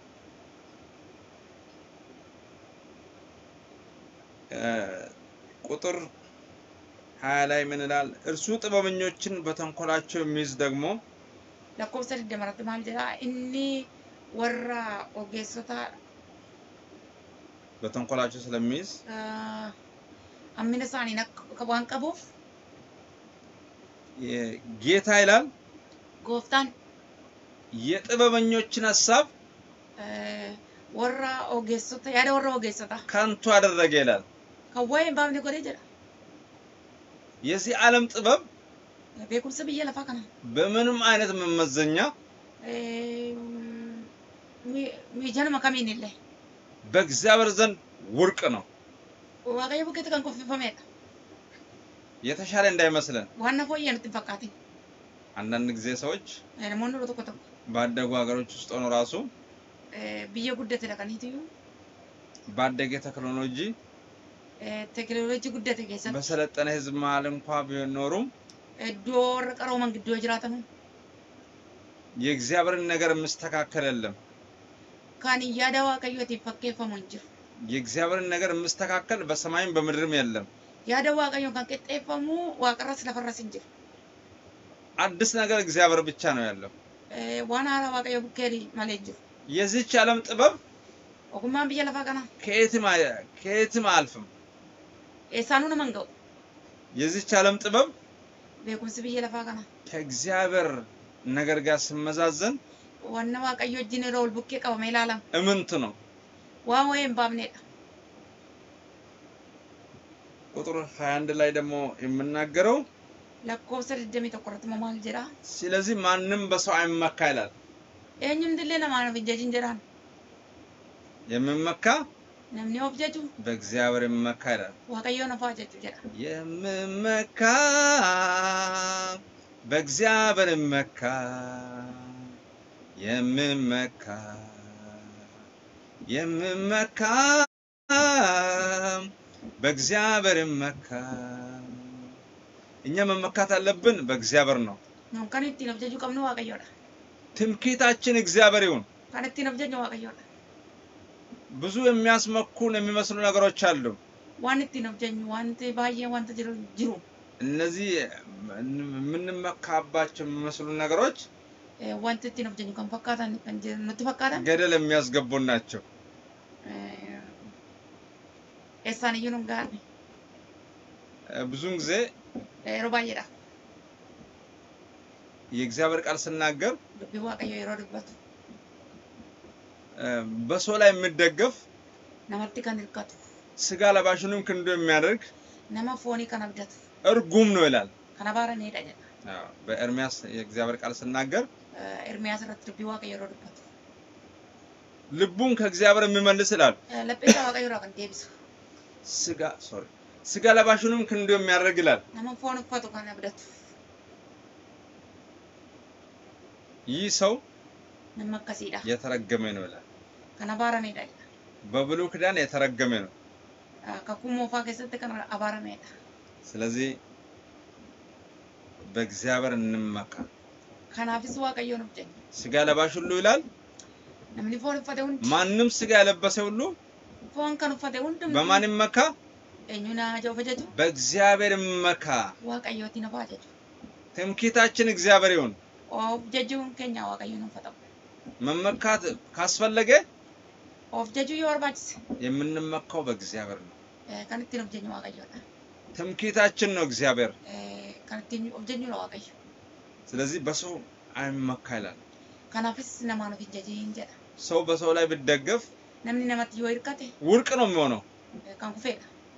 ቁጥር ሃያ ላይ ምን ይላል እርሱ ጥበበኞችን በተንኮላቸው የሚይዝ ደግሞ lakkoofsa digdama irratti maal jedha inni warra ogeessota በተንኮላቸው ስለሚይዝ አምነ ሳኒ ነክ waan qabuuf ጌታ ይላል ጎፍታን የጥበበኞችን ሐሳብ ወራ ኦጌሶታ ያደ ወራ ኦጌሶታ ካንቱ አደረገ ይላል ከወይም ባምነ ጎዴ ጀራ የዚህ ዓለም ጥበብ በኩል ሰብየ ለፋ ከና በምንም አይነት መመዘኛ ሚጀን ማከሚን ይለ በእግዚአብሔር ዘንድ ውርቅ ነው ዋጋዬ በከተ ካን ኮፊ ፈሜታ የተሻለ እንዳይመስለን ዋና ፎየን ተፈቃቲ አንዳንድ ጊዜ ሰዎች ለሞን ነው ተቆጣ ባደጉ ሀገሮች ውስጥ ሆኖ ራሱ ብየ ጉደት ለቀኒቱ ባደገ ቴክኖሎጂ ቴክኖሎጂ ጉደት ገሰ በሰለጠነ ህዝብ መሃል እንኳን ቢኖሩም ዶር ቀረው መንግዶ ጅራተኑ የእግዚአብሔርን ነገር መስተካከለለም ካን ያዳዋ ቀዮት ይፈከፈሙ እንጂ የእግዚአብሔርን ነገር መስተካከል በሰማይም በምድርም የለም ያዳዋ ቀዮ ካን ቀጠፈሙ ዋቀረስ ለፈረስ እንጂ አዲስ ነገር እግዚአብሔር ብቻ ነው ያለው ዋና አላዋ ቀዮ ብከሪ ማለጅ የዚህች ዓለም ጥበብ ወኩማን ብየ ለፋቀና ከየትም ከየትም አልፍም ኤሳኑ ነው መንገው የዚህች ዓለም ጥበብ በኩንስ ብየ ለፋቀና ከእግዚአብሔር ነገር ጋር ሲመዛዘን ዋና ዋቀዮ ጂን ሮል ቡኬ ቀው መላላ እምንት ነው ዋን ወይም ባብኔዳ ቁጥር ሃያ አንድ ላይ ደግሞ የምናገረው ለኮሰ ደም ተቆረጥ ማማል ጀራ ስለዚህ ማንንም በሰው አይመካ ይላል እኛም ድለና ማነው እንጀጂን ጀራን የምመካ ነምኔ ኦብጀቱ በእግዚአብሔር የምመካ ይላል ዋቀዮ ነፋጀቱ ጀራ የምመካ በእግዚአብሔር የምመካ የምመካ የምመካ በእግዚአብሔር የምመካ እኛ መመካት አለብን በእግዚአብሔር ነው ነው ካንቲ ነው ጀጁ ቀምኑ ዋቀዮዳ ትምክህታችን እግዚአብሔር ይሁን ካንቲ ነው ጀጁ ዋቀዮዳ ብዙ የሚያስመኩን የሚመስሉ ነገሮች አሉ ዋንቲ ነው ጀኙ ዋንቲ ባየ ዋንተ ጅሩ ጅሩ እነዚህ የምንመካባቸው የሚመስሉ ነገሮች ዋንቲ ነው ጀኙ ካን ፈካታን ካን ጀሩ ነው ተፈካታን ገደል የሚያስገቡን ናቸው ኤሳን ይኑን ጋር ብዙን ጊዜ ሮባየዳ የእግዚአብሔር ቃል ስናገር ቢዋቀዮ ይሮድበት በሰው ላይ የሚደገፍ ነማርቲ ካን ይልካቱ ስጋ ለባሽንም ክንዶ የሚያደርግ ነማ ፎኒ ካን አብደት እርጉም ነው ይላል ካናባረ ነው ይዳኛ አዎ በኤርሚያስ የእግዚአብሔር ቃል ስናገር ኤርሚያስ ረት ቢዋቀዮ ይሮድበት ልቡን ከእግዚአብሔር የሚመልስ ይላል ለጴታ ዋቀዮ ራቀን ዴብስ ስጋ ሶሪ ስጋ ለባሽንም ክንዶ የሚያደርግ ይላል ነማ ፎኒ ፈቶ ካን አብደት ይህ ሰው ነማከሲዳ የተረገመ ነው ይላል ካናባረ ነው ይዳኛ በብሉይ ኪዳን የተረገመ ነው ከኩሞ ፋከሰተ ካና አባረ ነው ይዳ ስለዚህ በእግዚአብሔር እንመካ ካናፊስ ዋቀዮ ነው ጀኝ ስጋ ለባሽ ሁሉ ይላል ነምኒ ፎን ፈደውን ማንንም ስጋ ያለበሰ ሁሉ ፎን ካን ፈደውን በማን ይመካ እኙና ጆ ፈጀቱ በእግዚአብሔር ይመካ ዋቀዮቲ ነፋጀቱ ትምክህታችን እግዚአብሔር ይሁን ኦብጀጁን ከኛ ዋቀዮ ነው ፈጣው መመካት ካስፈለገ ኦብጀጁ ይወርባጭ የምንመካው በእግዚአብሔር ነው ካንቲ ነው ጀኝ ዋቀዮ ትምክህታችን ነው እግዚአብሔር ካንቲ ኦብጀጁ ነው ዋቀዮ ስለዚህ በሰው አይመካ ይላል ካናፊስ ነማኑ ፊጀጂን ጀዳ ሰው በሰው ላይ ቢደገፍ ነምኒ ነማት ይወይርካቴ ውርቅ ነው የሚሆነው ካንኩፌ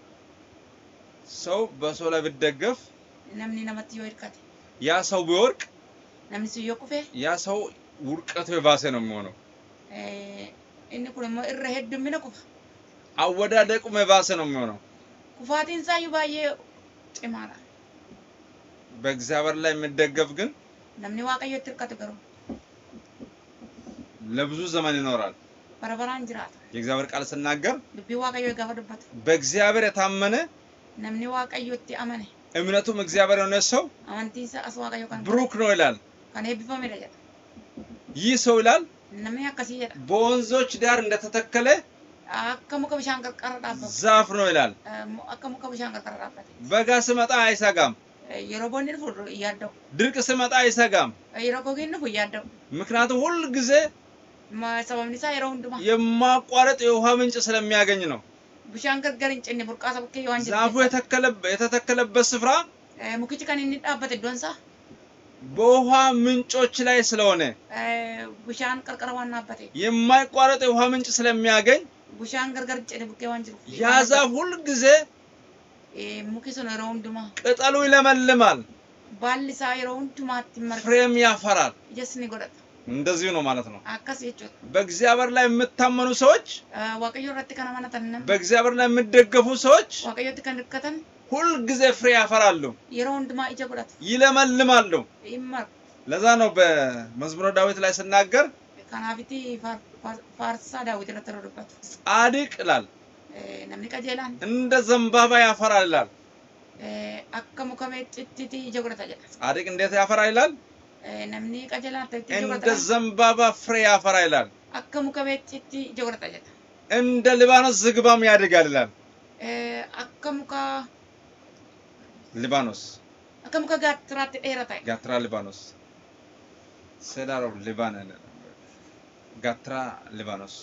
ሰው በሰው ላይ ቢደገፍ namni namatti yoo hirkate ያ ሰው ቢወርቅ namni sun yoo kufe ያ ሰው ውርቀቱ የባሰ ነው የሚሆነው inni kun immoo irra heddummina kufa አወዳደቁም የባሰ ነው የሚሆነው kufaatiin isaa iyyuu baay'ee cimaadha በእግዚአብሔር ላይ የሚደገፍ ግን namni waaqayyotti hirkate garuu ለብዙ ዘመን ይኖራል bara baraan jiraata የእግዚአብሔር ቃል ሲናገር dubbii waaqayyoo gaafa dubbatu በእግዚአብሔር የታመነ namni waaqayyotti amane እምነቱም እግዚአብሔር የሆነ ሰው amantii isaa as waaqayyoo kan ብሩክ ነው ይላል kan eebbifamedha jedha ይህ ሰው ይላል namni akkasii jedha በወንዞች ዳር እንደተተከለ akka muka bishaan qarqara dhaabbatu ዛፍ ነው ይላል akka muka bishaan qarqara dhaabbate በጋ ሲመጣ አይሰጋም yeroo boonni dhufu yaaddaw ድርቅ ሲመጣ አይሰጋም yeroo gogiin dhufu yaaddaw ምክንያቱም ሁሉ ጊዜ sababni isaa yeroo hundumaa የማቋረጥ የውሃ ምንጭ ስለሚያገኝ ነው bishaan gargar hin cinne burqaasa bukkee waan jiru ዛፉ የተከለበት የተተከለበት ስፍራ mukichi kan inni dhaabbate iddoon isaa በውሃ ምንጮች ላይ ስለሆነ bishaan qarqara waan dhaabbate የማይቋረጥ የውሃ ምንጭ ስለሚያገኝ bishaan gargar hin cinne bukkee waan jiru ያ ዛፍ ሁሉ ጊዜ muki sun yeroo hundumaa ቅጠሉ ይለመልማል baalli isaa yeroo hundumaatti marga ፍሬም ያፈራል ijas ni godhata እንደዚህ ነው ማለት ነው akkas jechuudha በእግዚአብሔር ላይ የምታመኑ ሰዎች waaqayyo irratti kan amanatan namni በእግዚአብሔር ላይ የምትደገፉ ሰዎች waaqayyotti kan hirkatan ሁሉ ጊዜ ፍሬ ያፈራሉ yeroo hundumaa ija godhatu ይለመልማሉ ይመር ለዛ ነው በመዝሙረ ዳዊት ላይ ሲናገር kanaafiti faarsaa daawit irratti dubbatu ጻድቅ ይላል namni qajeelaan እንደ ዘንባባ ያፈራል ይላል akka muka meexxitti ija godhata jedha ጻድቅ እንዴት ያፈራል ይላል namni qajeelaan ta'e ija እንደ godhata ዘንባባ ፍሬ ያፈራል ይላል akka muka meexxitti ija godhata jedha እንደ ሊባኖስ ዝግባም ያድጋል ይላል akka muka ሊባኖስ akka muka gaattiraatti dheerata ጋትራ ሊባኖስ ሴዳር ኦፍ ሊባኖስ ጋትራ ሊባኖስ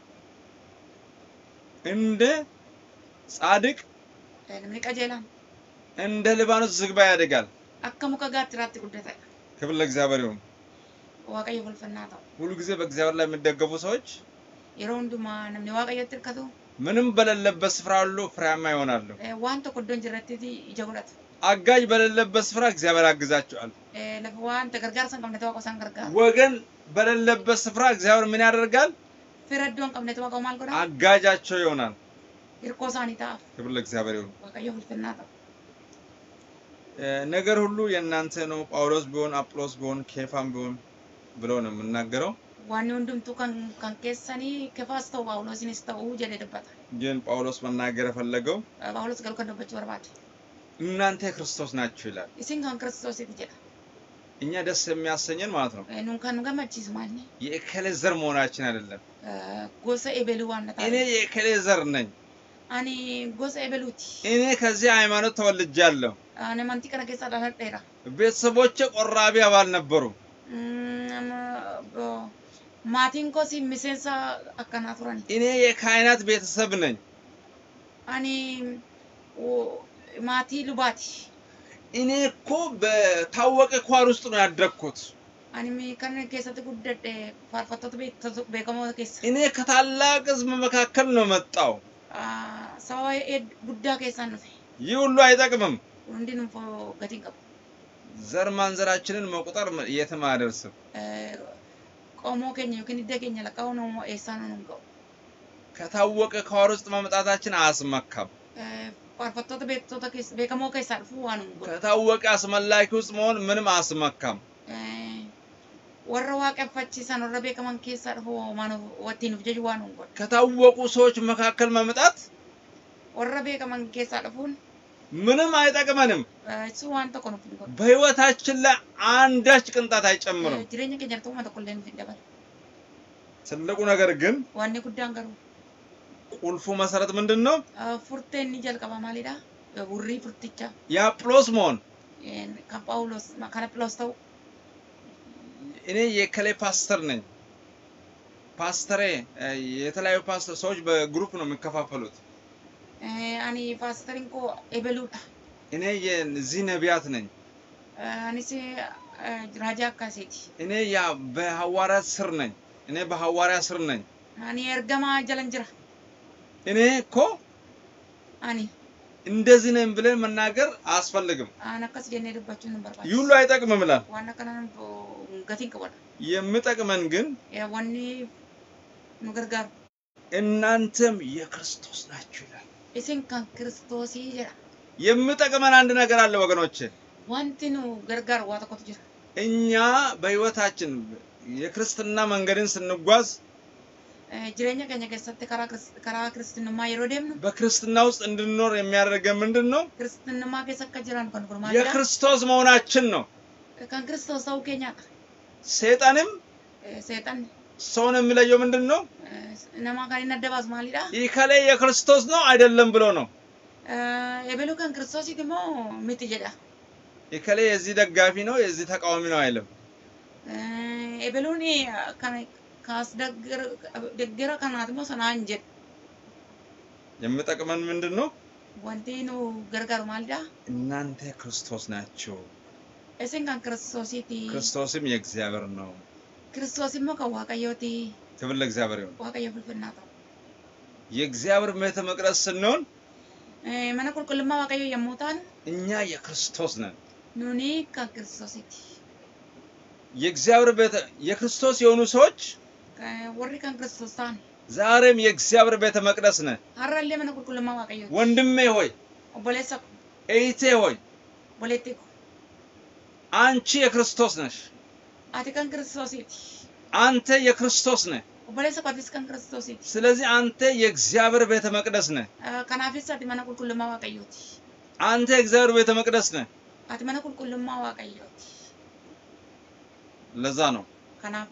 እንደ ጻድቅ namni qajeelaan እንደ ሊባኖስ ዝግባ ያድጋል akka muka gaattiraatti guddata ክብር ለእግዚአብሔር ይሁን waaqayyo fulfannaa ta'u ሁሉ ጊዜ በእግዚአብሔር ላይ የሚደገፉ ሰዎች yeroo hundumaa namni waaqayyotti hirkatu ምንም በሌለበት ስፍራ ሁሉ ፍሬያማ ይሆናሉ waan tokko iddoon jirratti ija godhatu አጋዥ በሌለበት ስፍራ እግዚአብሔር ያግዛቸዋል lafa waan gargaarsa hin qabne tokko san gargaara ወገን በሌለበት ስፍራ እግዚአብሔር ምን ያደርጋል fira iddoon qabne tokko maal godha አጋዣቸው ይሆናል hirkoo isaanii ta'aaf ክብር ለእግዚአብሔር ይሁን waaqayyo fulfannaa ta'u ነገር ሁሉ የእናንተ ነው ጳውሎስ ቢሆን አጵሎስ ቢሆን ኬፋም ቢሆን ብሎ ነው የምናገረው waan hundumtuu kan kan keessanii kefaas ta'u phaawulosinis ta'u jedhe dubbata ግን ጳውሎስ መናገር የፈለገው phaawulos garuu kan dubbachuu barbaade እናንተ የክርስቶስ ናችሁ ይላል isin kan kiristoositti jedha እኛ ደስ የሚያሰኘን ማለት ነው nun kan nu gammachiisu maalni የእከሌ ዘር መሆናችን አይደለም gosa ebeluu waan እኔ ta'eef የእከሌ ዘር ነኝ ani gosa ebeluuti እኔ ከዚህ ሃይማኖት ተወልጃለሁ ani amantii kana keessaa dhaladheera ቤተሰቦቼ ቆራቢ አባል ነበሩ maatiin koo si miseensa akkanaa turani እኔ የካህናት ቤተሰብ ነኝ ani maatii lubaati እኔ እኮ በታወቀ ኳር ውስጥ ነው ያደግኩት ani kan keessatti guddadhe faarfattoota beekamoo keessa እኔ ከታላቅ ሕዝብ መካከል ነው መጣው sababa guddaa keessaan dhufe ይህ ሁሉ አይጠቅምም hundi nu gatiin qabu ዘር ማንዘራችንን መቁጠር የትም አያደርስም qomoo keenya yookiin hidda keenya lakkaa'uun eessaan nu ga'u ከታወቀ ኳር ውስጥ መምጣታችን አያስመካም faarfattoota beektoota beekamoo keessaa dhufuu waan nu godhu ከታወቀ አስመላኪ ውስጥ መሆን ምንም አያስመካም warra waaqeffachiisan warra beekaman keessaa dhufuu waan wattiin uf jechu waan nu godhu ከታወቁ ሰዎች መካከል መምጣት warra beekaman keessaa dhufuun ምንም አይጠቅመንም እሱ waan tokko nuuf hin godhu በህይወታችን ላይ አንዳች ቅንጣት አይጨምርም jireenya keenya tokkuma tokko illee nuuf hin dabalu ትልቁ ነገር ግን wanni guddaan garuu ቁልፉ መሰረት ምንድነው furteen ni jalqaba maalidha burrii furticha የአጵሎስ መሆን kan phaawulos kan aphilos ta'u እኔ የከሌ ፓስተር ነኝ ፓስተሬ የተለያዩ ፓስተር ሰዎች በግሩፕ ነው የሚከፋፈሉት ani paastorin koo ebeluudha እኔ የዚህ ነቢያት ነኝ anis raajaa akkasiiti እኔ ያ በሐዋርያት ስር ነኝ እኔ በሐዋርያ ስር ነኝ ani ergamaa jalan jira እኔ እኮ ani እንደዚህ ነኝ ብለን መናገር አስፈልግም አናከስ ጀኔ ልባችሁን ነበር ይሁሉ አይጠቅምም ይላል ዋና ከናን ገቲን ከወደ የምጠቅመን ግን ያወኒ ንገርጋር እናንተም የክርስቶስ ናችሁ ይላል እሰን ካን ክርስቶስ ይጀራ የምጠቅመን አንድ ነገር አለ ወገኖቼ ዋንቲኑ ገርጋር ዋተቆት ጅራ እኛ በህይወታችን የክርስትና መንገድን ስንጓዝ ጅሬኛ ከኛ ከሰተ ከራ ከራ ክርስትና ማይሮደም ነው በክርስትና ውስጥ እንድንኖር የሚያደርገን ምንድነው ክርስትና ማገሰከ ጅራን ኮን ኮርማ የክርስቶስ መሆናችን ነው ካን ክርስቶስ ሰው ከኛ ሰይጣንም ሰይጣን ሰውን የሚለየው ምንድነው ነማ ጋር ይነደባስ ማሊዳ ይከለ የክርስቶስ ነው አይደለም ብሎ ነው የበሉ ካን ክርስቶስ ይተሞ ምትጀዳ ይከለ የዚህ ደጋፊ ነው የዚህ ተቃዋሚ ነው አይልም የበሉኒ ካን ካስ ደግር ደግራ ካናትሞ ሰናንጀ የምጠቅመን ምንድነው ወንቴኑ ገርጋር ማልዳ እናንተ ክርስቶስ ናችሁ እሰን ካን ክርስቶስ ይቲ ክርስቶስም የእግዚአብሔር ነው ክርስቶስም ከዋቀዮቲ ክብር ለእግዚአብሔር ይሁን ዋቀዮ ፍልፍናታ የእግዚአብሔር ቤተ መቅደስ ስንሆን ማና ቁልቁልማ ዋቀዮ የሞታን እኛ የክርስቶስ ነን ኑኒ ካን ክርስቶስ ይቲ የእግዚአብሔር ቤተ የክርስቶስ የሆኑ ሰዎች ወሪ ካን ክርስቶስ ታን ዛሬም የእግዚአብሔር ቤተ መቅደስ ነን አራለ ማና ቁልቁልማ ዋቀዮ ወንድሜ ሆይ ኦቦሌሳ እይቴ ሆይ ቦሌቲኩ አንቺ የክርስቶስ ነሽ አቲ ካን ክርስቶስ ይቲ አንተ የክርስቶስ ነህ ኦቦሌሳ ቋዲስ ካን ክርስቶስ ይቲ ስለዚህ አንተ የእግዚአብሔር ቤተ መቅደስ ነህ ካናፊስ አቲ ማና ቁልቁልማ ዋቀዮቲ አንተ የእግዚአብሔር ቤተ መቅደስ ነህ አቲ ማና ቁልቁልማ ዋቀዮቲ ለዛ ነው ካናፍ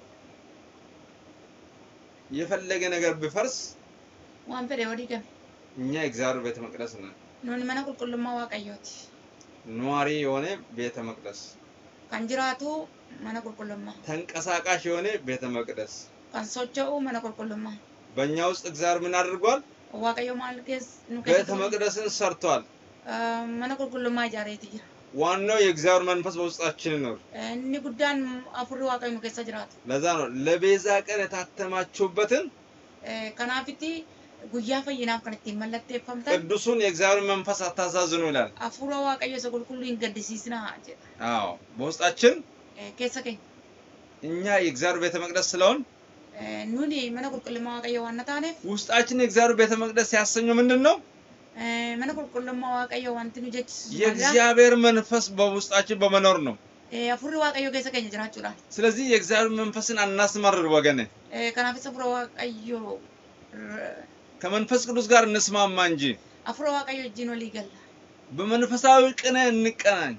የፈለገ ነገር ቢፈርስ ዋንፈደ ወዲደም እኛ የእግዚአብሔር ቤተ መቅደስ ነን ኑኒ ማና ቁልቁልማ ዋቀዮቲ ኗሪ የሆነ ቤተ መቅደስ ካንጅራቱ ማና ቁልቁልማ ተንቀሳቃሽ የሆነ ቤተ መቅደስ ካንሶቸው ማና ቁልቁልማ በእኛ ውስጥ እግዚአብሔር ምን አድርጓል ዋቀዮ ማልከስ ቤተ መቅደስን ሰርቷል ማና ቁልቁልማ ጃሬት ይጅራ ዋናው የእግዚአብሔር መንፈስ በውስጣችን ነው እኒ ጉዳን አፍሩ ዋቀዮ ከሰ ጅራት ለዛ ነው ለቤዛ ቀን የታተማችሁበትን ከናፍቲ ጉያ ፈይናፍ ከነቲ መለተ ፈምታ ቅዱሱን የእግዚአብሔር መንፈስ አታሳዝኑ ይላል አፍሩ ዋቀዮ ሰቁልቁሉ ይንገድሲስና አጀ አዎ በውስጣችን ከሰከኝ እኛ የእግዚአብሔር ቤተ መቅደስ ስለሆን ኑኒ ማና ቁልቁልማ ዋቀዮ ዋናታኔ ውስጣችን የእግዚአብሔር ቤተ መቅደስ ያሰኘው ምንድነው ማና ቁልቁልማ ዋቀዮ ዋንቲኑ ጀች የእግዚአብሔር መንፈስ በውስጣችን በመኖር ነው አፍሩ ዋቀዮ ከሰከኝ ጅራቹላ ስለዚህ የእግዚአብሔር መንፈስን አናስመርር ወገኔ ከናፍስ አፍሩ ዋቀዮ ከመንፈስ ቅዱስ ጋር እንስማማ እንጂ አፍሩ ዋቀዮ ጂኖ ሊገላ በመንፈሳዊ ቅኔ እንቀናኝ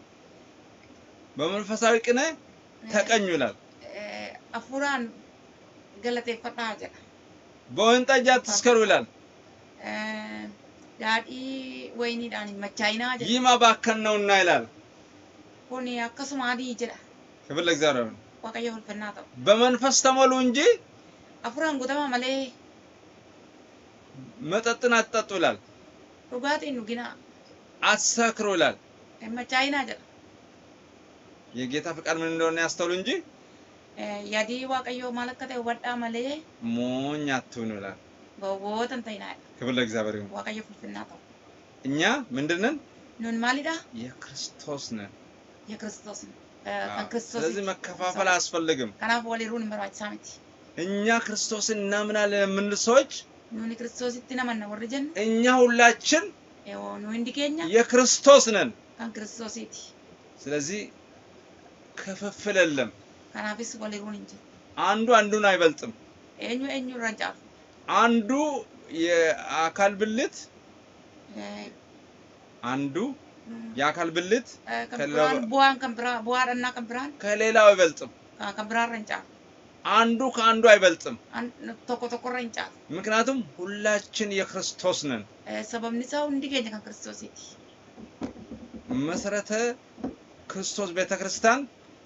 በመንፈሳዊ ቅኔ ተቀኙ ይላል አፍራን ገለቴ ፈታጀ በወይን ጠጅ አትስከሩ ይላል ዳዲ ወይኒ ዳኒ መቻይና ጀ ይማ ባከን ነውና ይላል ኮኒ አከሱማዲ ይጀራ ክብር ለእግዚአብሔር ዋቀዮ ፍልፍናታ በመንፈስ ተሞሉ እንጂ አፍራን ጉተማ ማለ መጠጥን አትጠጡ ይላል ሩጋቴ ኑጊና አትሰክሩ ይላል መቻይና ጀ የጌታ ፍቃድ ምን እንደሆነ ያስተውሉ እንጂ ያዲ ዋቀዮ ማለከተ ወጣ ማለ ሞኝ አትሁኑ ይላል በቦተን ተይና ክብር ለእግዚአብሔር ይሁን ዋቀዮ ፍልፍናታ እኛ ምንድነን ኑን ማሊዳ የክርስቶስ ነን የክርስቶስ ካን ክርስቶስ ስለዚህ መከፋፈል አያስፈልግም ካናፍ ወሊሩን መራጭ ሳሚት እኛ ክርስቶስን እናምናለን ምን ሰዎች ኑኒ ክርስቶስ ይተናመና ወርጀን እኛ ሁላችን የሆኑ እንዲገኛ የክርስቶስ ነን ካን ክርስቶስ ይቲ ስለዚህ ክፍፍል የለም ካናፊስ ወሊሩን እንጂ አንዱ አንዱን አይበልጥም እኙ እኙ ረንጫ አንዱ የአካል ብልት አንዱ የአካል ብልት ከሌላው ቦዋን ከምብራ ቦዋና ከምብራን ከሌላው አይበልጥም ከምብራ ረንጫ አንዱ ከአንዱ አይበልጥም ተቆ ተቆ ረንጫ ምክንያቱም ሁላችን የክርስቶስ ነን ሰበምኒሳው እንዲገኝ ካን ክርስቶስ ይቲ መሰረተ ክርስቶስ ቤተክርስቲያን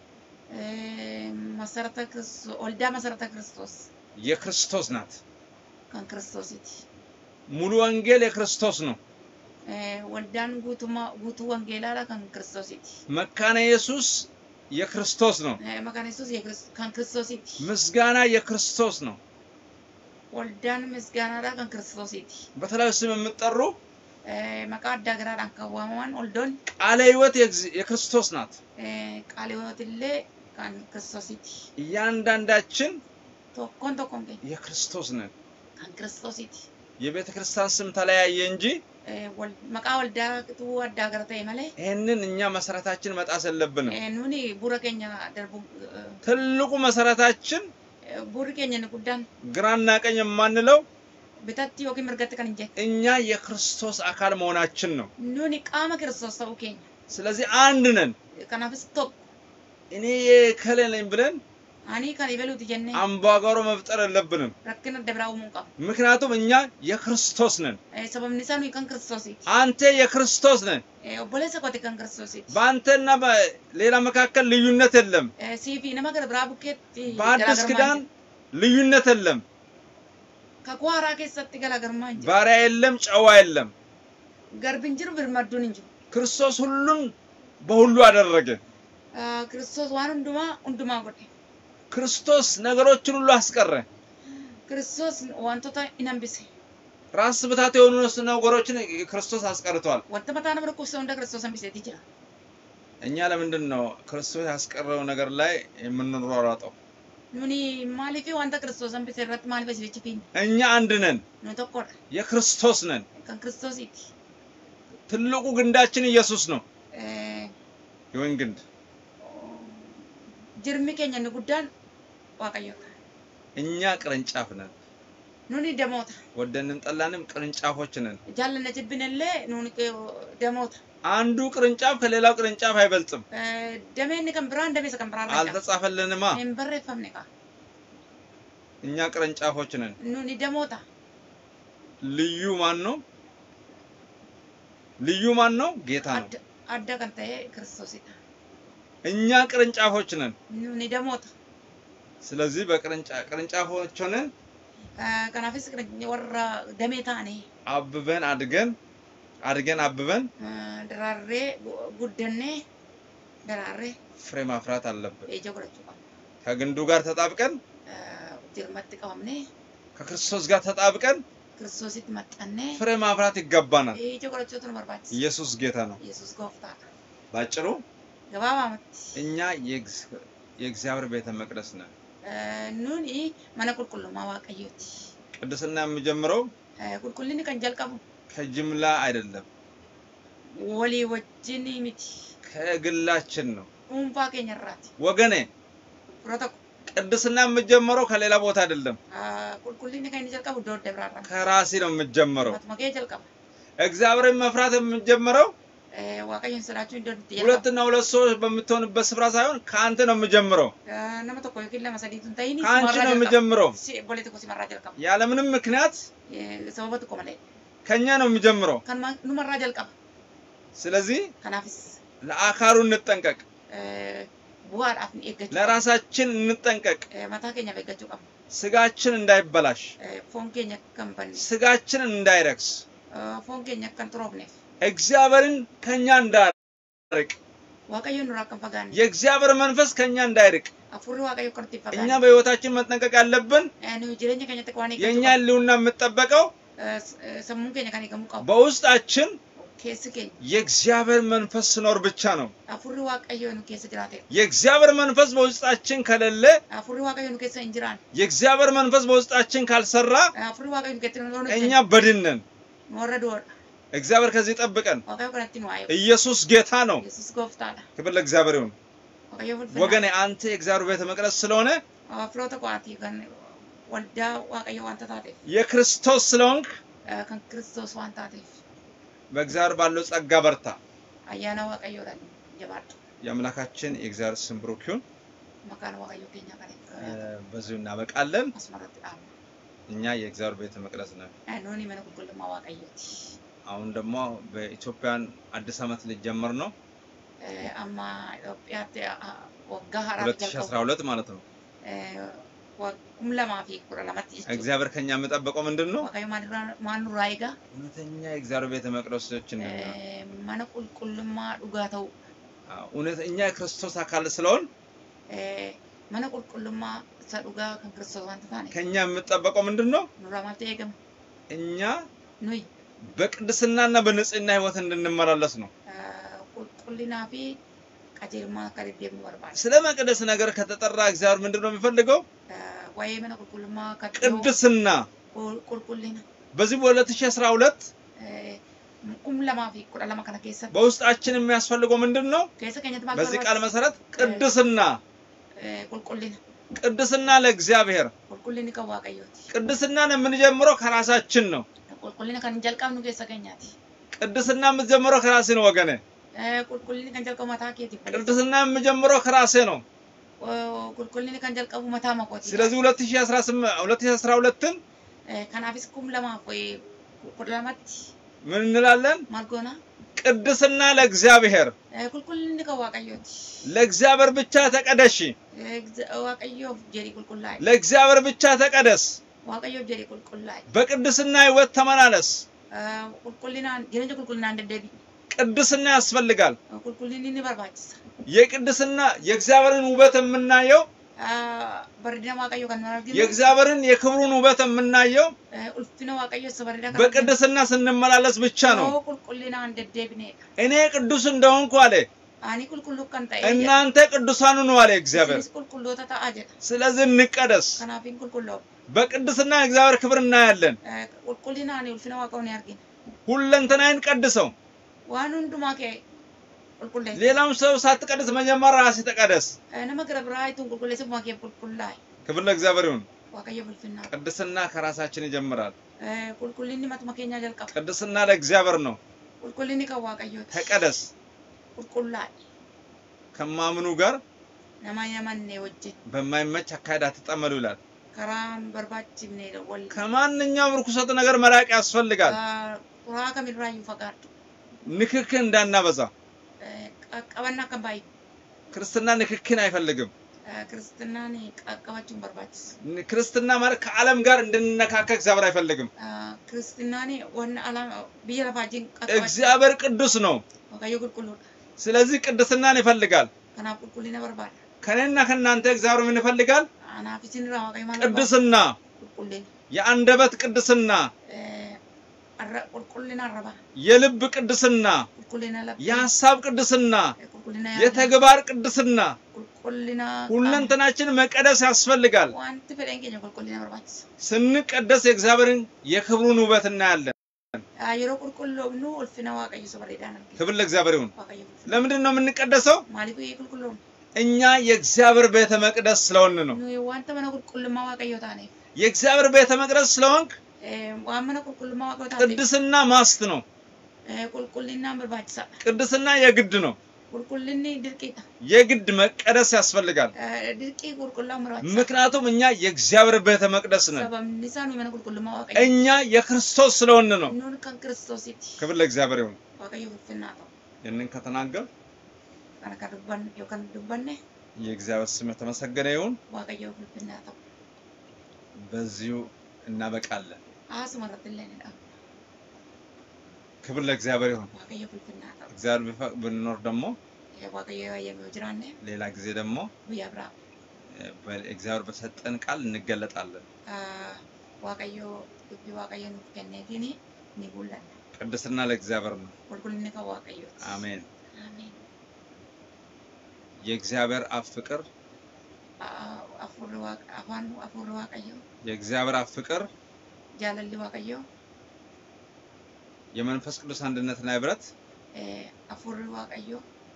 መሰረተ ክርስቶስ ወልዳ መሰረተ ክርስቶስ የክርስቶስ ናት ካን ክርስቶስ ይቲ ሙሉ ወንጌል የክርስቶስ ነው ወልዳን ጉቱማ ጉቱ ወንጌላላ ካን ክርስቶስ ይቲ መካነ ኢየሱስ የክርስቶስ ነው መካነ ኢየሱስ የክርስቶስ ካን ክርስቶስ ይቲ ምስጋና የክርስቶስ ነው ወልዳን ምስጋና ዳ ካን ክርስቶስ ይቲ በተለይ ስም የምትጠሩ maqaa adda garaadhaan kan waamaman oldoon ቃለ ሕይወት የክርስቶስ ናት ቃለ ሕይወት illee kan Kiristoosiiti እያንዳንዳችን tokkoon tokkoon keenya የክርስቶስ ነን kan Kiristoosiiti የቤተ ክርስቲያን ስም ተለያየ እንጂ maqaa waldaatu adda gara ta'e malee ይሄንን እኛ መሰረታችን መጣስ የለብንም nuuni bu'uura keenya darbu ትልቁ መሰረታችን bu'uuri keenya ni guddaan ግራና ቀኝ የማንለው bitatti yookiin mirgatti kan hin jenne እኛ የክርስቶስ አካል መሆናችን ነው nuuni qaama Kiristoos ta'uu keenya ስለዚህ አንድ ነን kanaafis tokko እኔ የከለ ነኝ ብለን ani kan ibeluuti jenne አምባጓሮ መፍጠር የለብንም rakkina adda biraa uumuu qaba ምክንያቱም እኛ የክርስቶስ ነን sababni isaa nuyi kan Kiristoosiiti አንተ የክርስቶስ ነህ obboleessa kooti kan Kiristoosiiti በአንተና በሌላ መካከል ልዩነት የለም siifi nama gara biraa bukkeetti በአዲስ ኪዳን ልዩነት የለም kakuu haaraa keessatti garaagarummaa hin jiru ባሪያ የለም ጨዋ የለም garbi hin jiru birmadduun hin jiru ክርስቶስ ሁሉን በሁሉ አደረገ ክርስቶስ waan hundumaa hundumaa godhe ክርስቶስ ነገሮችን ሁሉ አስቀረ ክርስቶስ wantoota hin hambise ራስ ብታት የሆኑ ነገሮችን ክርስቶስ አስቀርቷል wanta mataa nama dhukkubse hunda ክርስቶስ hambiseeti jira እኛ ለምንድን ነው ክርስቶስ ያስቀረው ነገር ላይ የምንሯሯጠው nuuni maaliif wanta ክርስቶስ hambise irratti maaliif asitti fiin እኛ አንድ ነን nu tokkodha የክርስቶስ ነን kan ክርስቶosiiti ትልቁ ግንዳችን ኢየሱስ ነው የወይን ግንድ jirmi keenya ni guddaan waaqayyoota እኛ ቅርንጫፍ ነን nuuni damoota ወደንም ጠላንም ቅርንጫፎች ነን jaallanna jibbinallee nuuni damoota አንዱ ቅርንጫፍ ከሌላው ቅርንጫፍ አይበልጥም ደሜን kan biraan ደሜ kan biraan አልተጻፈልንማ en barreeffamne ka እኛ ቅርንጫፎች ነን nuuni damoota ልዩ ማን ነው ልዩ ማን ነው ጌታ ነው adda kan ta'e ክርስቶስita እኛ ቅርንጫፎች ነን nuuni damoota ስለዚህ በቅርንጫፍ ቅርንጫፎች ነን kanaafis warra damee taane አብበን አድገን አድገን አብበን daraarree guddannee daraarree ፍሬ ማፍራት አለብን ija godhachuu qabna ከግንዱ ጋር ተጣብቀን jirmatti qabamnee ከክርስቶስ ጋር ተጣብቀን ክርስቶሲtti maxxannee ፍሬ ማፍራት ይገባናል ija godhachuutu nu barbaachisa ኢየሱስ ጌታ ነው ኢየሱስ ጎፍታadha ባጭሩ gabaabamatti እኛ የእግዚአብሔር ቤተ መቅደስ ነን nuuni mana qulqullummaa waaqayyooti ቅድስና የሚጀምረው qulqullinni kan jalqabu ከጅምላ አይደለም walii wajjin miti ከግላችን ነው dhuunfaa keenya irraati ወገኔ fura tokko ቅድስና የሚጀምረው ከሌላ ቦታ አይደለም qulqullinni kan inni jalqabu iddoo adda biraarraa ከራሲ ነው የሚጀምረው matuma kee jalqaba እግዚአብሔርን መፍራት የሚጀምረው waaqayyoon sodaachuu iddoo itti ሁለትና ሁለት ሰዎች በምትሆንበት ስፍራ ሳይሆን ከአንተ ነው የሚጀምረው nama tokko yookiin lama sadiitu hin ta'in ከአንቺ ነው የሚጀምረው bolee tokko simarraa jalqaba ያለምንም ምክንያት sababa tokko malee ከኛ ነው የሚጀምረው kan numarraa jalqaba ስለዚህ kanaafis ለአካሉ እንጠንቀቅ bu'aadhaaf ni eeggachuu ለራሳችን እንጠንቀቅ mataa keenyaaf eeggachuu qabna ስጋችን እንዳይበላሽ foon keenya kan banne ስጋችን እንዳይረክስ foon keenya kan xuroofneef እግዚአብሔርን ከኛ እንዳይርቅ waaqayyoon nuraa kan fagaanne የእግዚአብሔር መንፈስ ከኛ እንዳይርቅ afurri waaqayyo kan itti fagaanne እኛ በህይወታችን መጠንቀቅ ያለብን nu jireenya keenyatti waan eeggachuu የኛ ልውና የምትጠበቀው sammuun keenya kan eegamuu qabu በውስጣችን keessi keenya የእግዚአብሔር መንፈስ ሲኖር ብቻ ነው afurri waaqayyo nu keessa jiraate የእግዚአብሔር መንፈስ በውስጣችን ከሌለ afurri waaqayyo nu keessa hin jiraan የእግዚአብሔር መንፈስ በውስጣችን ካልሰራ afurri waaqayyo nu keessa hin እኛ በድን ነን nu warra du'oodha እግዚአብሔር ከዚህ ጠብቀን waaqayyo kanatti nu waayo ኢየሱስ ጌታ ነው ኢየሱስ ጎፍታadha ክብር ለእግዚአብሔር ይሁን waaqayyo fulfina ወገኔ አንተ የእግዚአብሔር ቤተ መቅደስ ስለሆነ afroota qo'aati kan waldaa waaqayyo waan taateef የክርስቶስ ስለሆንክ kan ክርስቶስ waan taateef በእግዚአብሔር ባለው ጸጋ በርታ ayyaana waaqayyoodhaan jabaadhu የአምላካችን የእግዚአብሔር ስም ብሩክ ይሁን maqaan waaqayyo keenya kan በዚሁ እናበቃለን asmaratti dhaabna እኛ የእግዚአብሔር ቤተ መቅደስ ነን nuuni mana qulqullummaa waaqayyooti አሁን ደግሞ በኢትዮጵያን አዲስ ዓመት ሊጀመር ነው amma Itoophiyaatti waggaa haaraa ሁለት ሺህ አስራ ሁለት ማለት ነው kum lamaa fi kudha lamatti jechuudha እግዚአብሔር ከኛ የሚጠብቀው ምንድነው waaqayyo maal nurraa eega እውነተኛ የእግዚአብሔር ቤተ መቅደሶችን mana qulqullummaa dhugaa ta'u እውነተኛ የክርስቶስ አካል ስለሆን mana qulqullummaa isa dhugaa kan ክርስቶስ waan taane ከኛ የሚጠበቀው ምንድነው nurraa maaltu eegama እኛ nuyi በቅድስናና በንጽህና ህይወት እንድንመላለስ ነው ቁልቁልና ፊ ቀጀልማ ከርዴም ወርባል ስለ መቅደስ ነገር ከተጠራ እግዚአብሔር ምንድነው የሚፈልገው ወይ ምን ቁልቁልማ ቅድስና ቁልቁልና በዚህ በ2012 ቁም ለማፊ ቁልቁልማ ከነ ከሰ በውስጣችን የሚያስፈልገው ምንድነው በዚህ ቃል መሰረት ቅድስና ቁልቁልና ቅድስና ለእግዚአብሔር ቁልቁልና ከዋቀዮት ቅድስናን የምንጀምረው ከራሳችን ነው ቁልቁልና ከንጀልቃም ነው ከሰገኛት ቅድስና የምትጀምረው ከራሴ ነው ወገኔ ቁልቁልና ከንጀልቃው ማታኪት ቅድስና የምጀምረው ከራሴ ነው ቁልቁልና ከንጀልቃው ማታ ማቆት ስለዚህ ሁለት ሺህ አስራ ስምንት ሁለት ሺህ አስራ ሁለት ከናፊስ ቁም ለማፎይ ቁልቁልማት ምን እንላለን ማርጎና ቅድስና ለእግዚአብሔር ቁልቁልና ከዋቀዮት ለእግዚአብሔር ብቻ ተቀደሽ ዋቀዮ ጀሪ ቁልቁላይ ለእግዚአብሔር ብቻ ተቀደስ ዋቀዮ ጀሪ ቁልቁላይ በቅድስና ህይወት ተመላለስ ቁልቁልና ጀነጀ ቁልቁልና እንደደቢ ቅድስና ያስፈልጋል ቁልቁልና በርባጭ የቅድስና የእግዚአብሔርን ውበት የምናየው በርዲና ዋቀዮ ከናራግ የእግዚአብሔርን የክብሩን ውበት የምናየው ኡልፍና ዋቀዮ ሰበርዳ በቅድስና ስንመላለስ ብቻ ነው ቁልቁልና እንደደብኔ እኔ ቅዱስ እንደሆንኩ አለ አኒ ቁልቁሉ ከንታይ እናንተ ቅዱሳን ነው አለ እግዚአብሔር ቁልቁሉ ተታአጀ ስለዚህ እንቀደስ ከናፊን ቁልቁሉ በቅድስና እግዚአብሔር ክብር እናያለን ቁልቁልና አኒ ኡልፍና ዋቀውን ያርጊን ሁለንተናይን ቀድሰው ዋኑን ዱማኬ ቁልቁሉ ሌላም ሰው ሳትቀድስ መጀመሪያ ራስህ ተቀደስ እነ መግረብራይቱን ቁልቁሉ ሰማኬ ቁልቁላይ ክብር ለእግዚአብሔር ይሁን ዋቀየ ኡልፍና ቅድስና ከራሳችን ይጀምራል ቁልቁልኒ ማጥመከኛ ጀልቃ ቅድስና ለእግዚአብሔር ነው ቁልቁልኒ ከዋቀዮ ተቀደስ ቁልቁላይ ከማምኑ ጋር ነማያማን ነው ወጀ በማይመች አካሄድ አትጠመዱ ይላል ከራም በርባጭ ነው ደወል ከማንኛውም ርኩሰት ነገር መራቅ ያስፈልጋል ቁራ ከሚራዩ ፈቃድ ንክክ እንዳናበዛ ቀበና ከባይ ክርስትና ንክክን አይፈልግም ክርስትና ነው ቀቀባችን በርባጭ ክርስትና ማለት ከዓለም ጋር እንድንነካከ እግዚአብሔር አይፈልግም ክርስትና ነው ወን ዓለም ቢያፋጅን እግዚአብሔር ቅዱስ ነው ወካዩ ቁልቁሉ ስለዚህ ቅድስናን ይፈልጋል ከና ቁልቁልና በርባጭ ከነና ከናንተ እግዚአብሔር ምን ይፈልጋል አናፊሲን ራዋቀይ ማለት ቅድስና ቁልቁልና የአንደበት ቅድስና አረ ቁልቁልና አረባ የልብ ቅድስና ቁልቁልና ለብ የሐሳብ ቅድስና ቁልቁልና የተግባር ቅድስና ቁልቁልና ሁለንተናችን መቀደስ ያስፈልጋል ዋንት ፈደንከኝ ቁልቁልና በርባጭ ስንቀደስ የእግዚአብሔርን የክብሩን ውበት እናያለን አየሮ ቁልቁሉኑ ኡልፍና ዋቀዩ ሰበሬዳና ክብር ለእግዚአብሔር ይሁን ለምንድን ነው የምንቀደሰው ማሊኩ የቁልቁሉ እኛ የእግዚአብሔር ቤተ መቅደስ ስለሆነ ነው ነው ዋንተ መነ ቁልቁልማ ዋቀዩ ታኔ የእግዚአብሔር ቤተ መቅደስ ስለሆንክ ዋመነ ቁልቁልማ ዋቀዩ ታኔ ቅድስና ማስት ነው ቁልቁልና በርባጭ ቅድስና የግድ ነው ቁልቁልኒ ድርቂታ የግድ መቀደስ ያስፈልጋል ድርቂ ቁልቁላ ምራጭ ምክንያቱም እኛ የእግዚአብሔር ቤተ መቅደስ ነን ሰበም ሊሳኑ መነ ቁልቁልማ ዋቀዩ እኛ የክርስቶስ ስለሆነ ነው ነው ከክርስቶስ ይት ክብር ለእግዚአብሔር ይሁን ዋቀዩ ፍና የነን ከተናገር አናካዱባን የከን ዱባኔ የእግዚአብሔር ስም የተመሰገነ ይሁን ዋቀዩ ፍና በዚሁ እናበቃለን አስመረጥልን ነው ክብር ለእግዚአብሔር ይሁን ዋቀዩ ፍና እግዚአብሔር ብንኖር ደግሞ ዋቀዩ የሚወጅራኔ ሌላ ጊዜ ደግሞ በያብራ በእግዚአብሔር በሰጠን ቃል እንገለጣለን ዋቀዩ ዱቢ ዋቀዩ ከነዲኒ ንጉላን ቅድስና ለእግዚአብሔር ነው ቁልቁልና ከዋቀዩ አሜን አሜን የእግዚአብሔር አብ ፍቅር አፉር ዋቀ አፋን አፉር ዋቀዩ የእግዚአብሔር አብ ፍቅር ጃለል ዋቀዩ የመንፈስ ቅዱስ አንድነትና ህብረት አፉር ዋቀዩ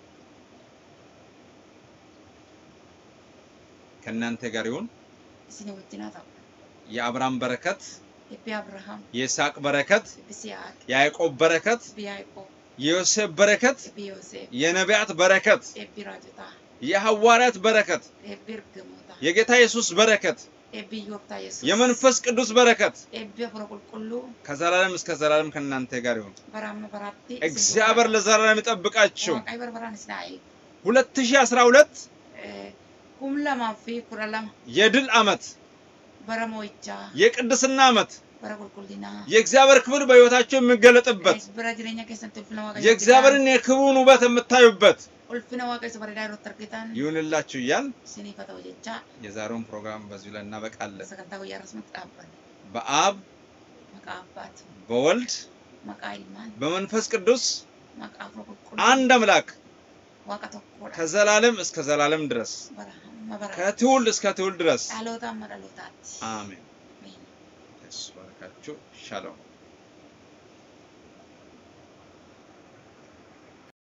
ከናንተ ጋር ይሁን ሲነ ወጅናታ የአብርሃም በረከት የአብርሃም የይስሐቅ በረከት የይስሐቅ የያዕቆብ በረከት የያዕቆብ የዮሴፍ በረከት የዮሴፍ የነቢያት በረከት የቢራጅታ የሐዋርያት በረከት የቢርግሙታ የጌታ ኢየሱስ በረከት የቢዮታ ኢየሱስ የመንፈስ ቅዱስ በረከት የቢፍሮ ቁልቁሉ ከዘላለም እስከ ዘላለም ከናንተ ጋር ይሁን በራም በራቲ እግዚአብሔር ለዘላለም ይጠብቃችሁ ዋቀይ በርበራን ስናይ ሁለት ሺህ አስራ ሁለት ኩምለማ ፊ ኩራላም የድል አመት በረሞይቻ የቅድስና አመት በረቁልቁልና የእግዚአብሔር ክብር በህይወታችሁ የሚገለጥበት በራጅለኛ ከሰንተፍ ለዋቀይ የእግዚአብሔርን የክብሩን ውበት የምታዩበት ኡልፍና ዋቀይ ሰበሬዳሮ ተርክታን ይሁንላችሁ ይያል ሲኒፈታው ጀቻ የዛሬውን ፕሮግራም በዚሁ ላይ እናበቃለን ሰከንታው ያረስ መጣባን በአብ መቃባት በወልድ maqaa ilmaan በመንፈስ ቅዱስ maqaa qulqulluu አንድ አምላክ waaqa tokkodha ከዘላለም እስከ ዘላለም ድረስ bara hamma bara ከትውልድ እስከ ትውልድ ድረስ dhaloota amma dhalootaatti አሜን። Ameen. እሱ ባረካችሁ። ሻሎም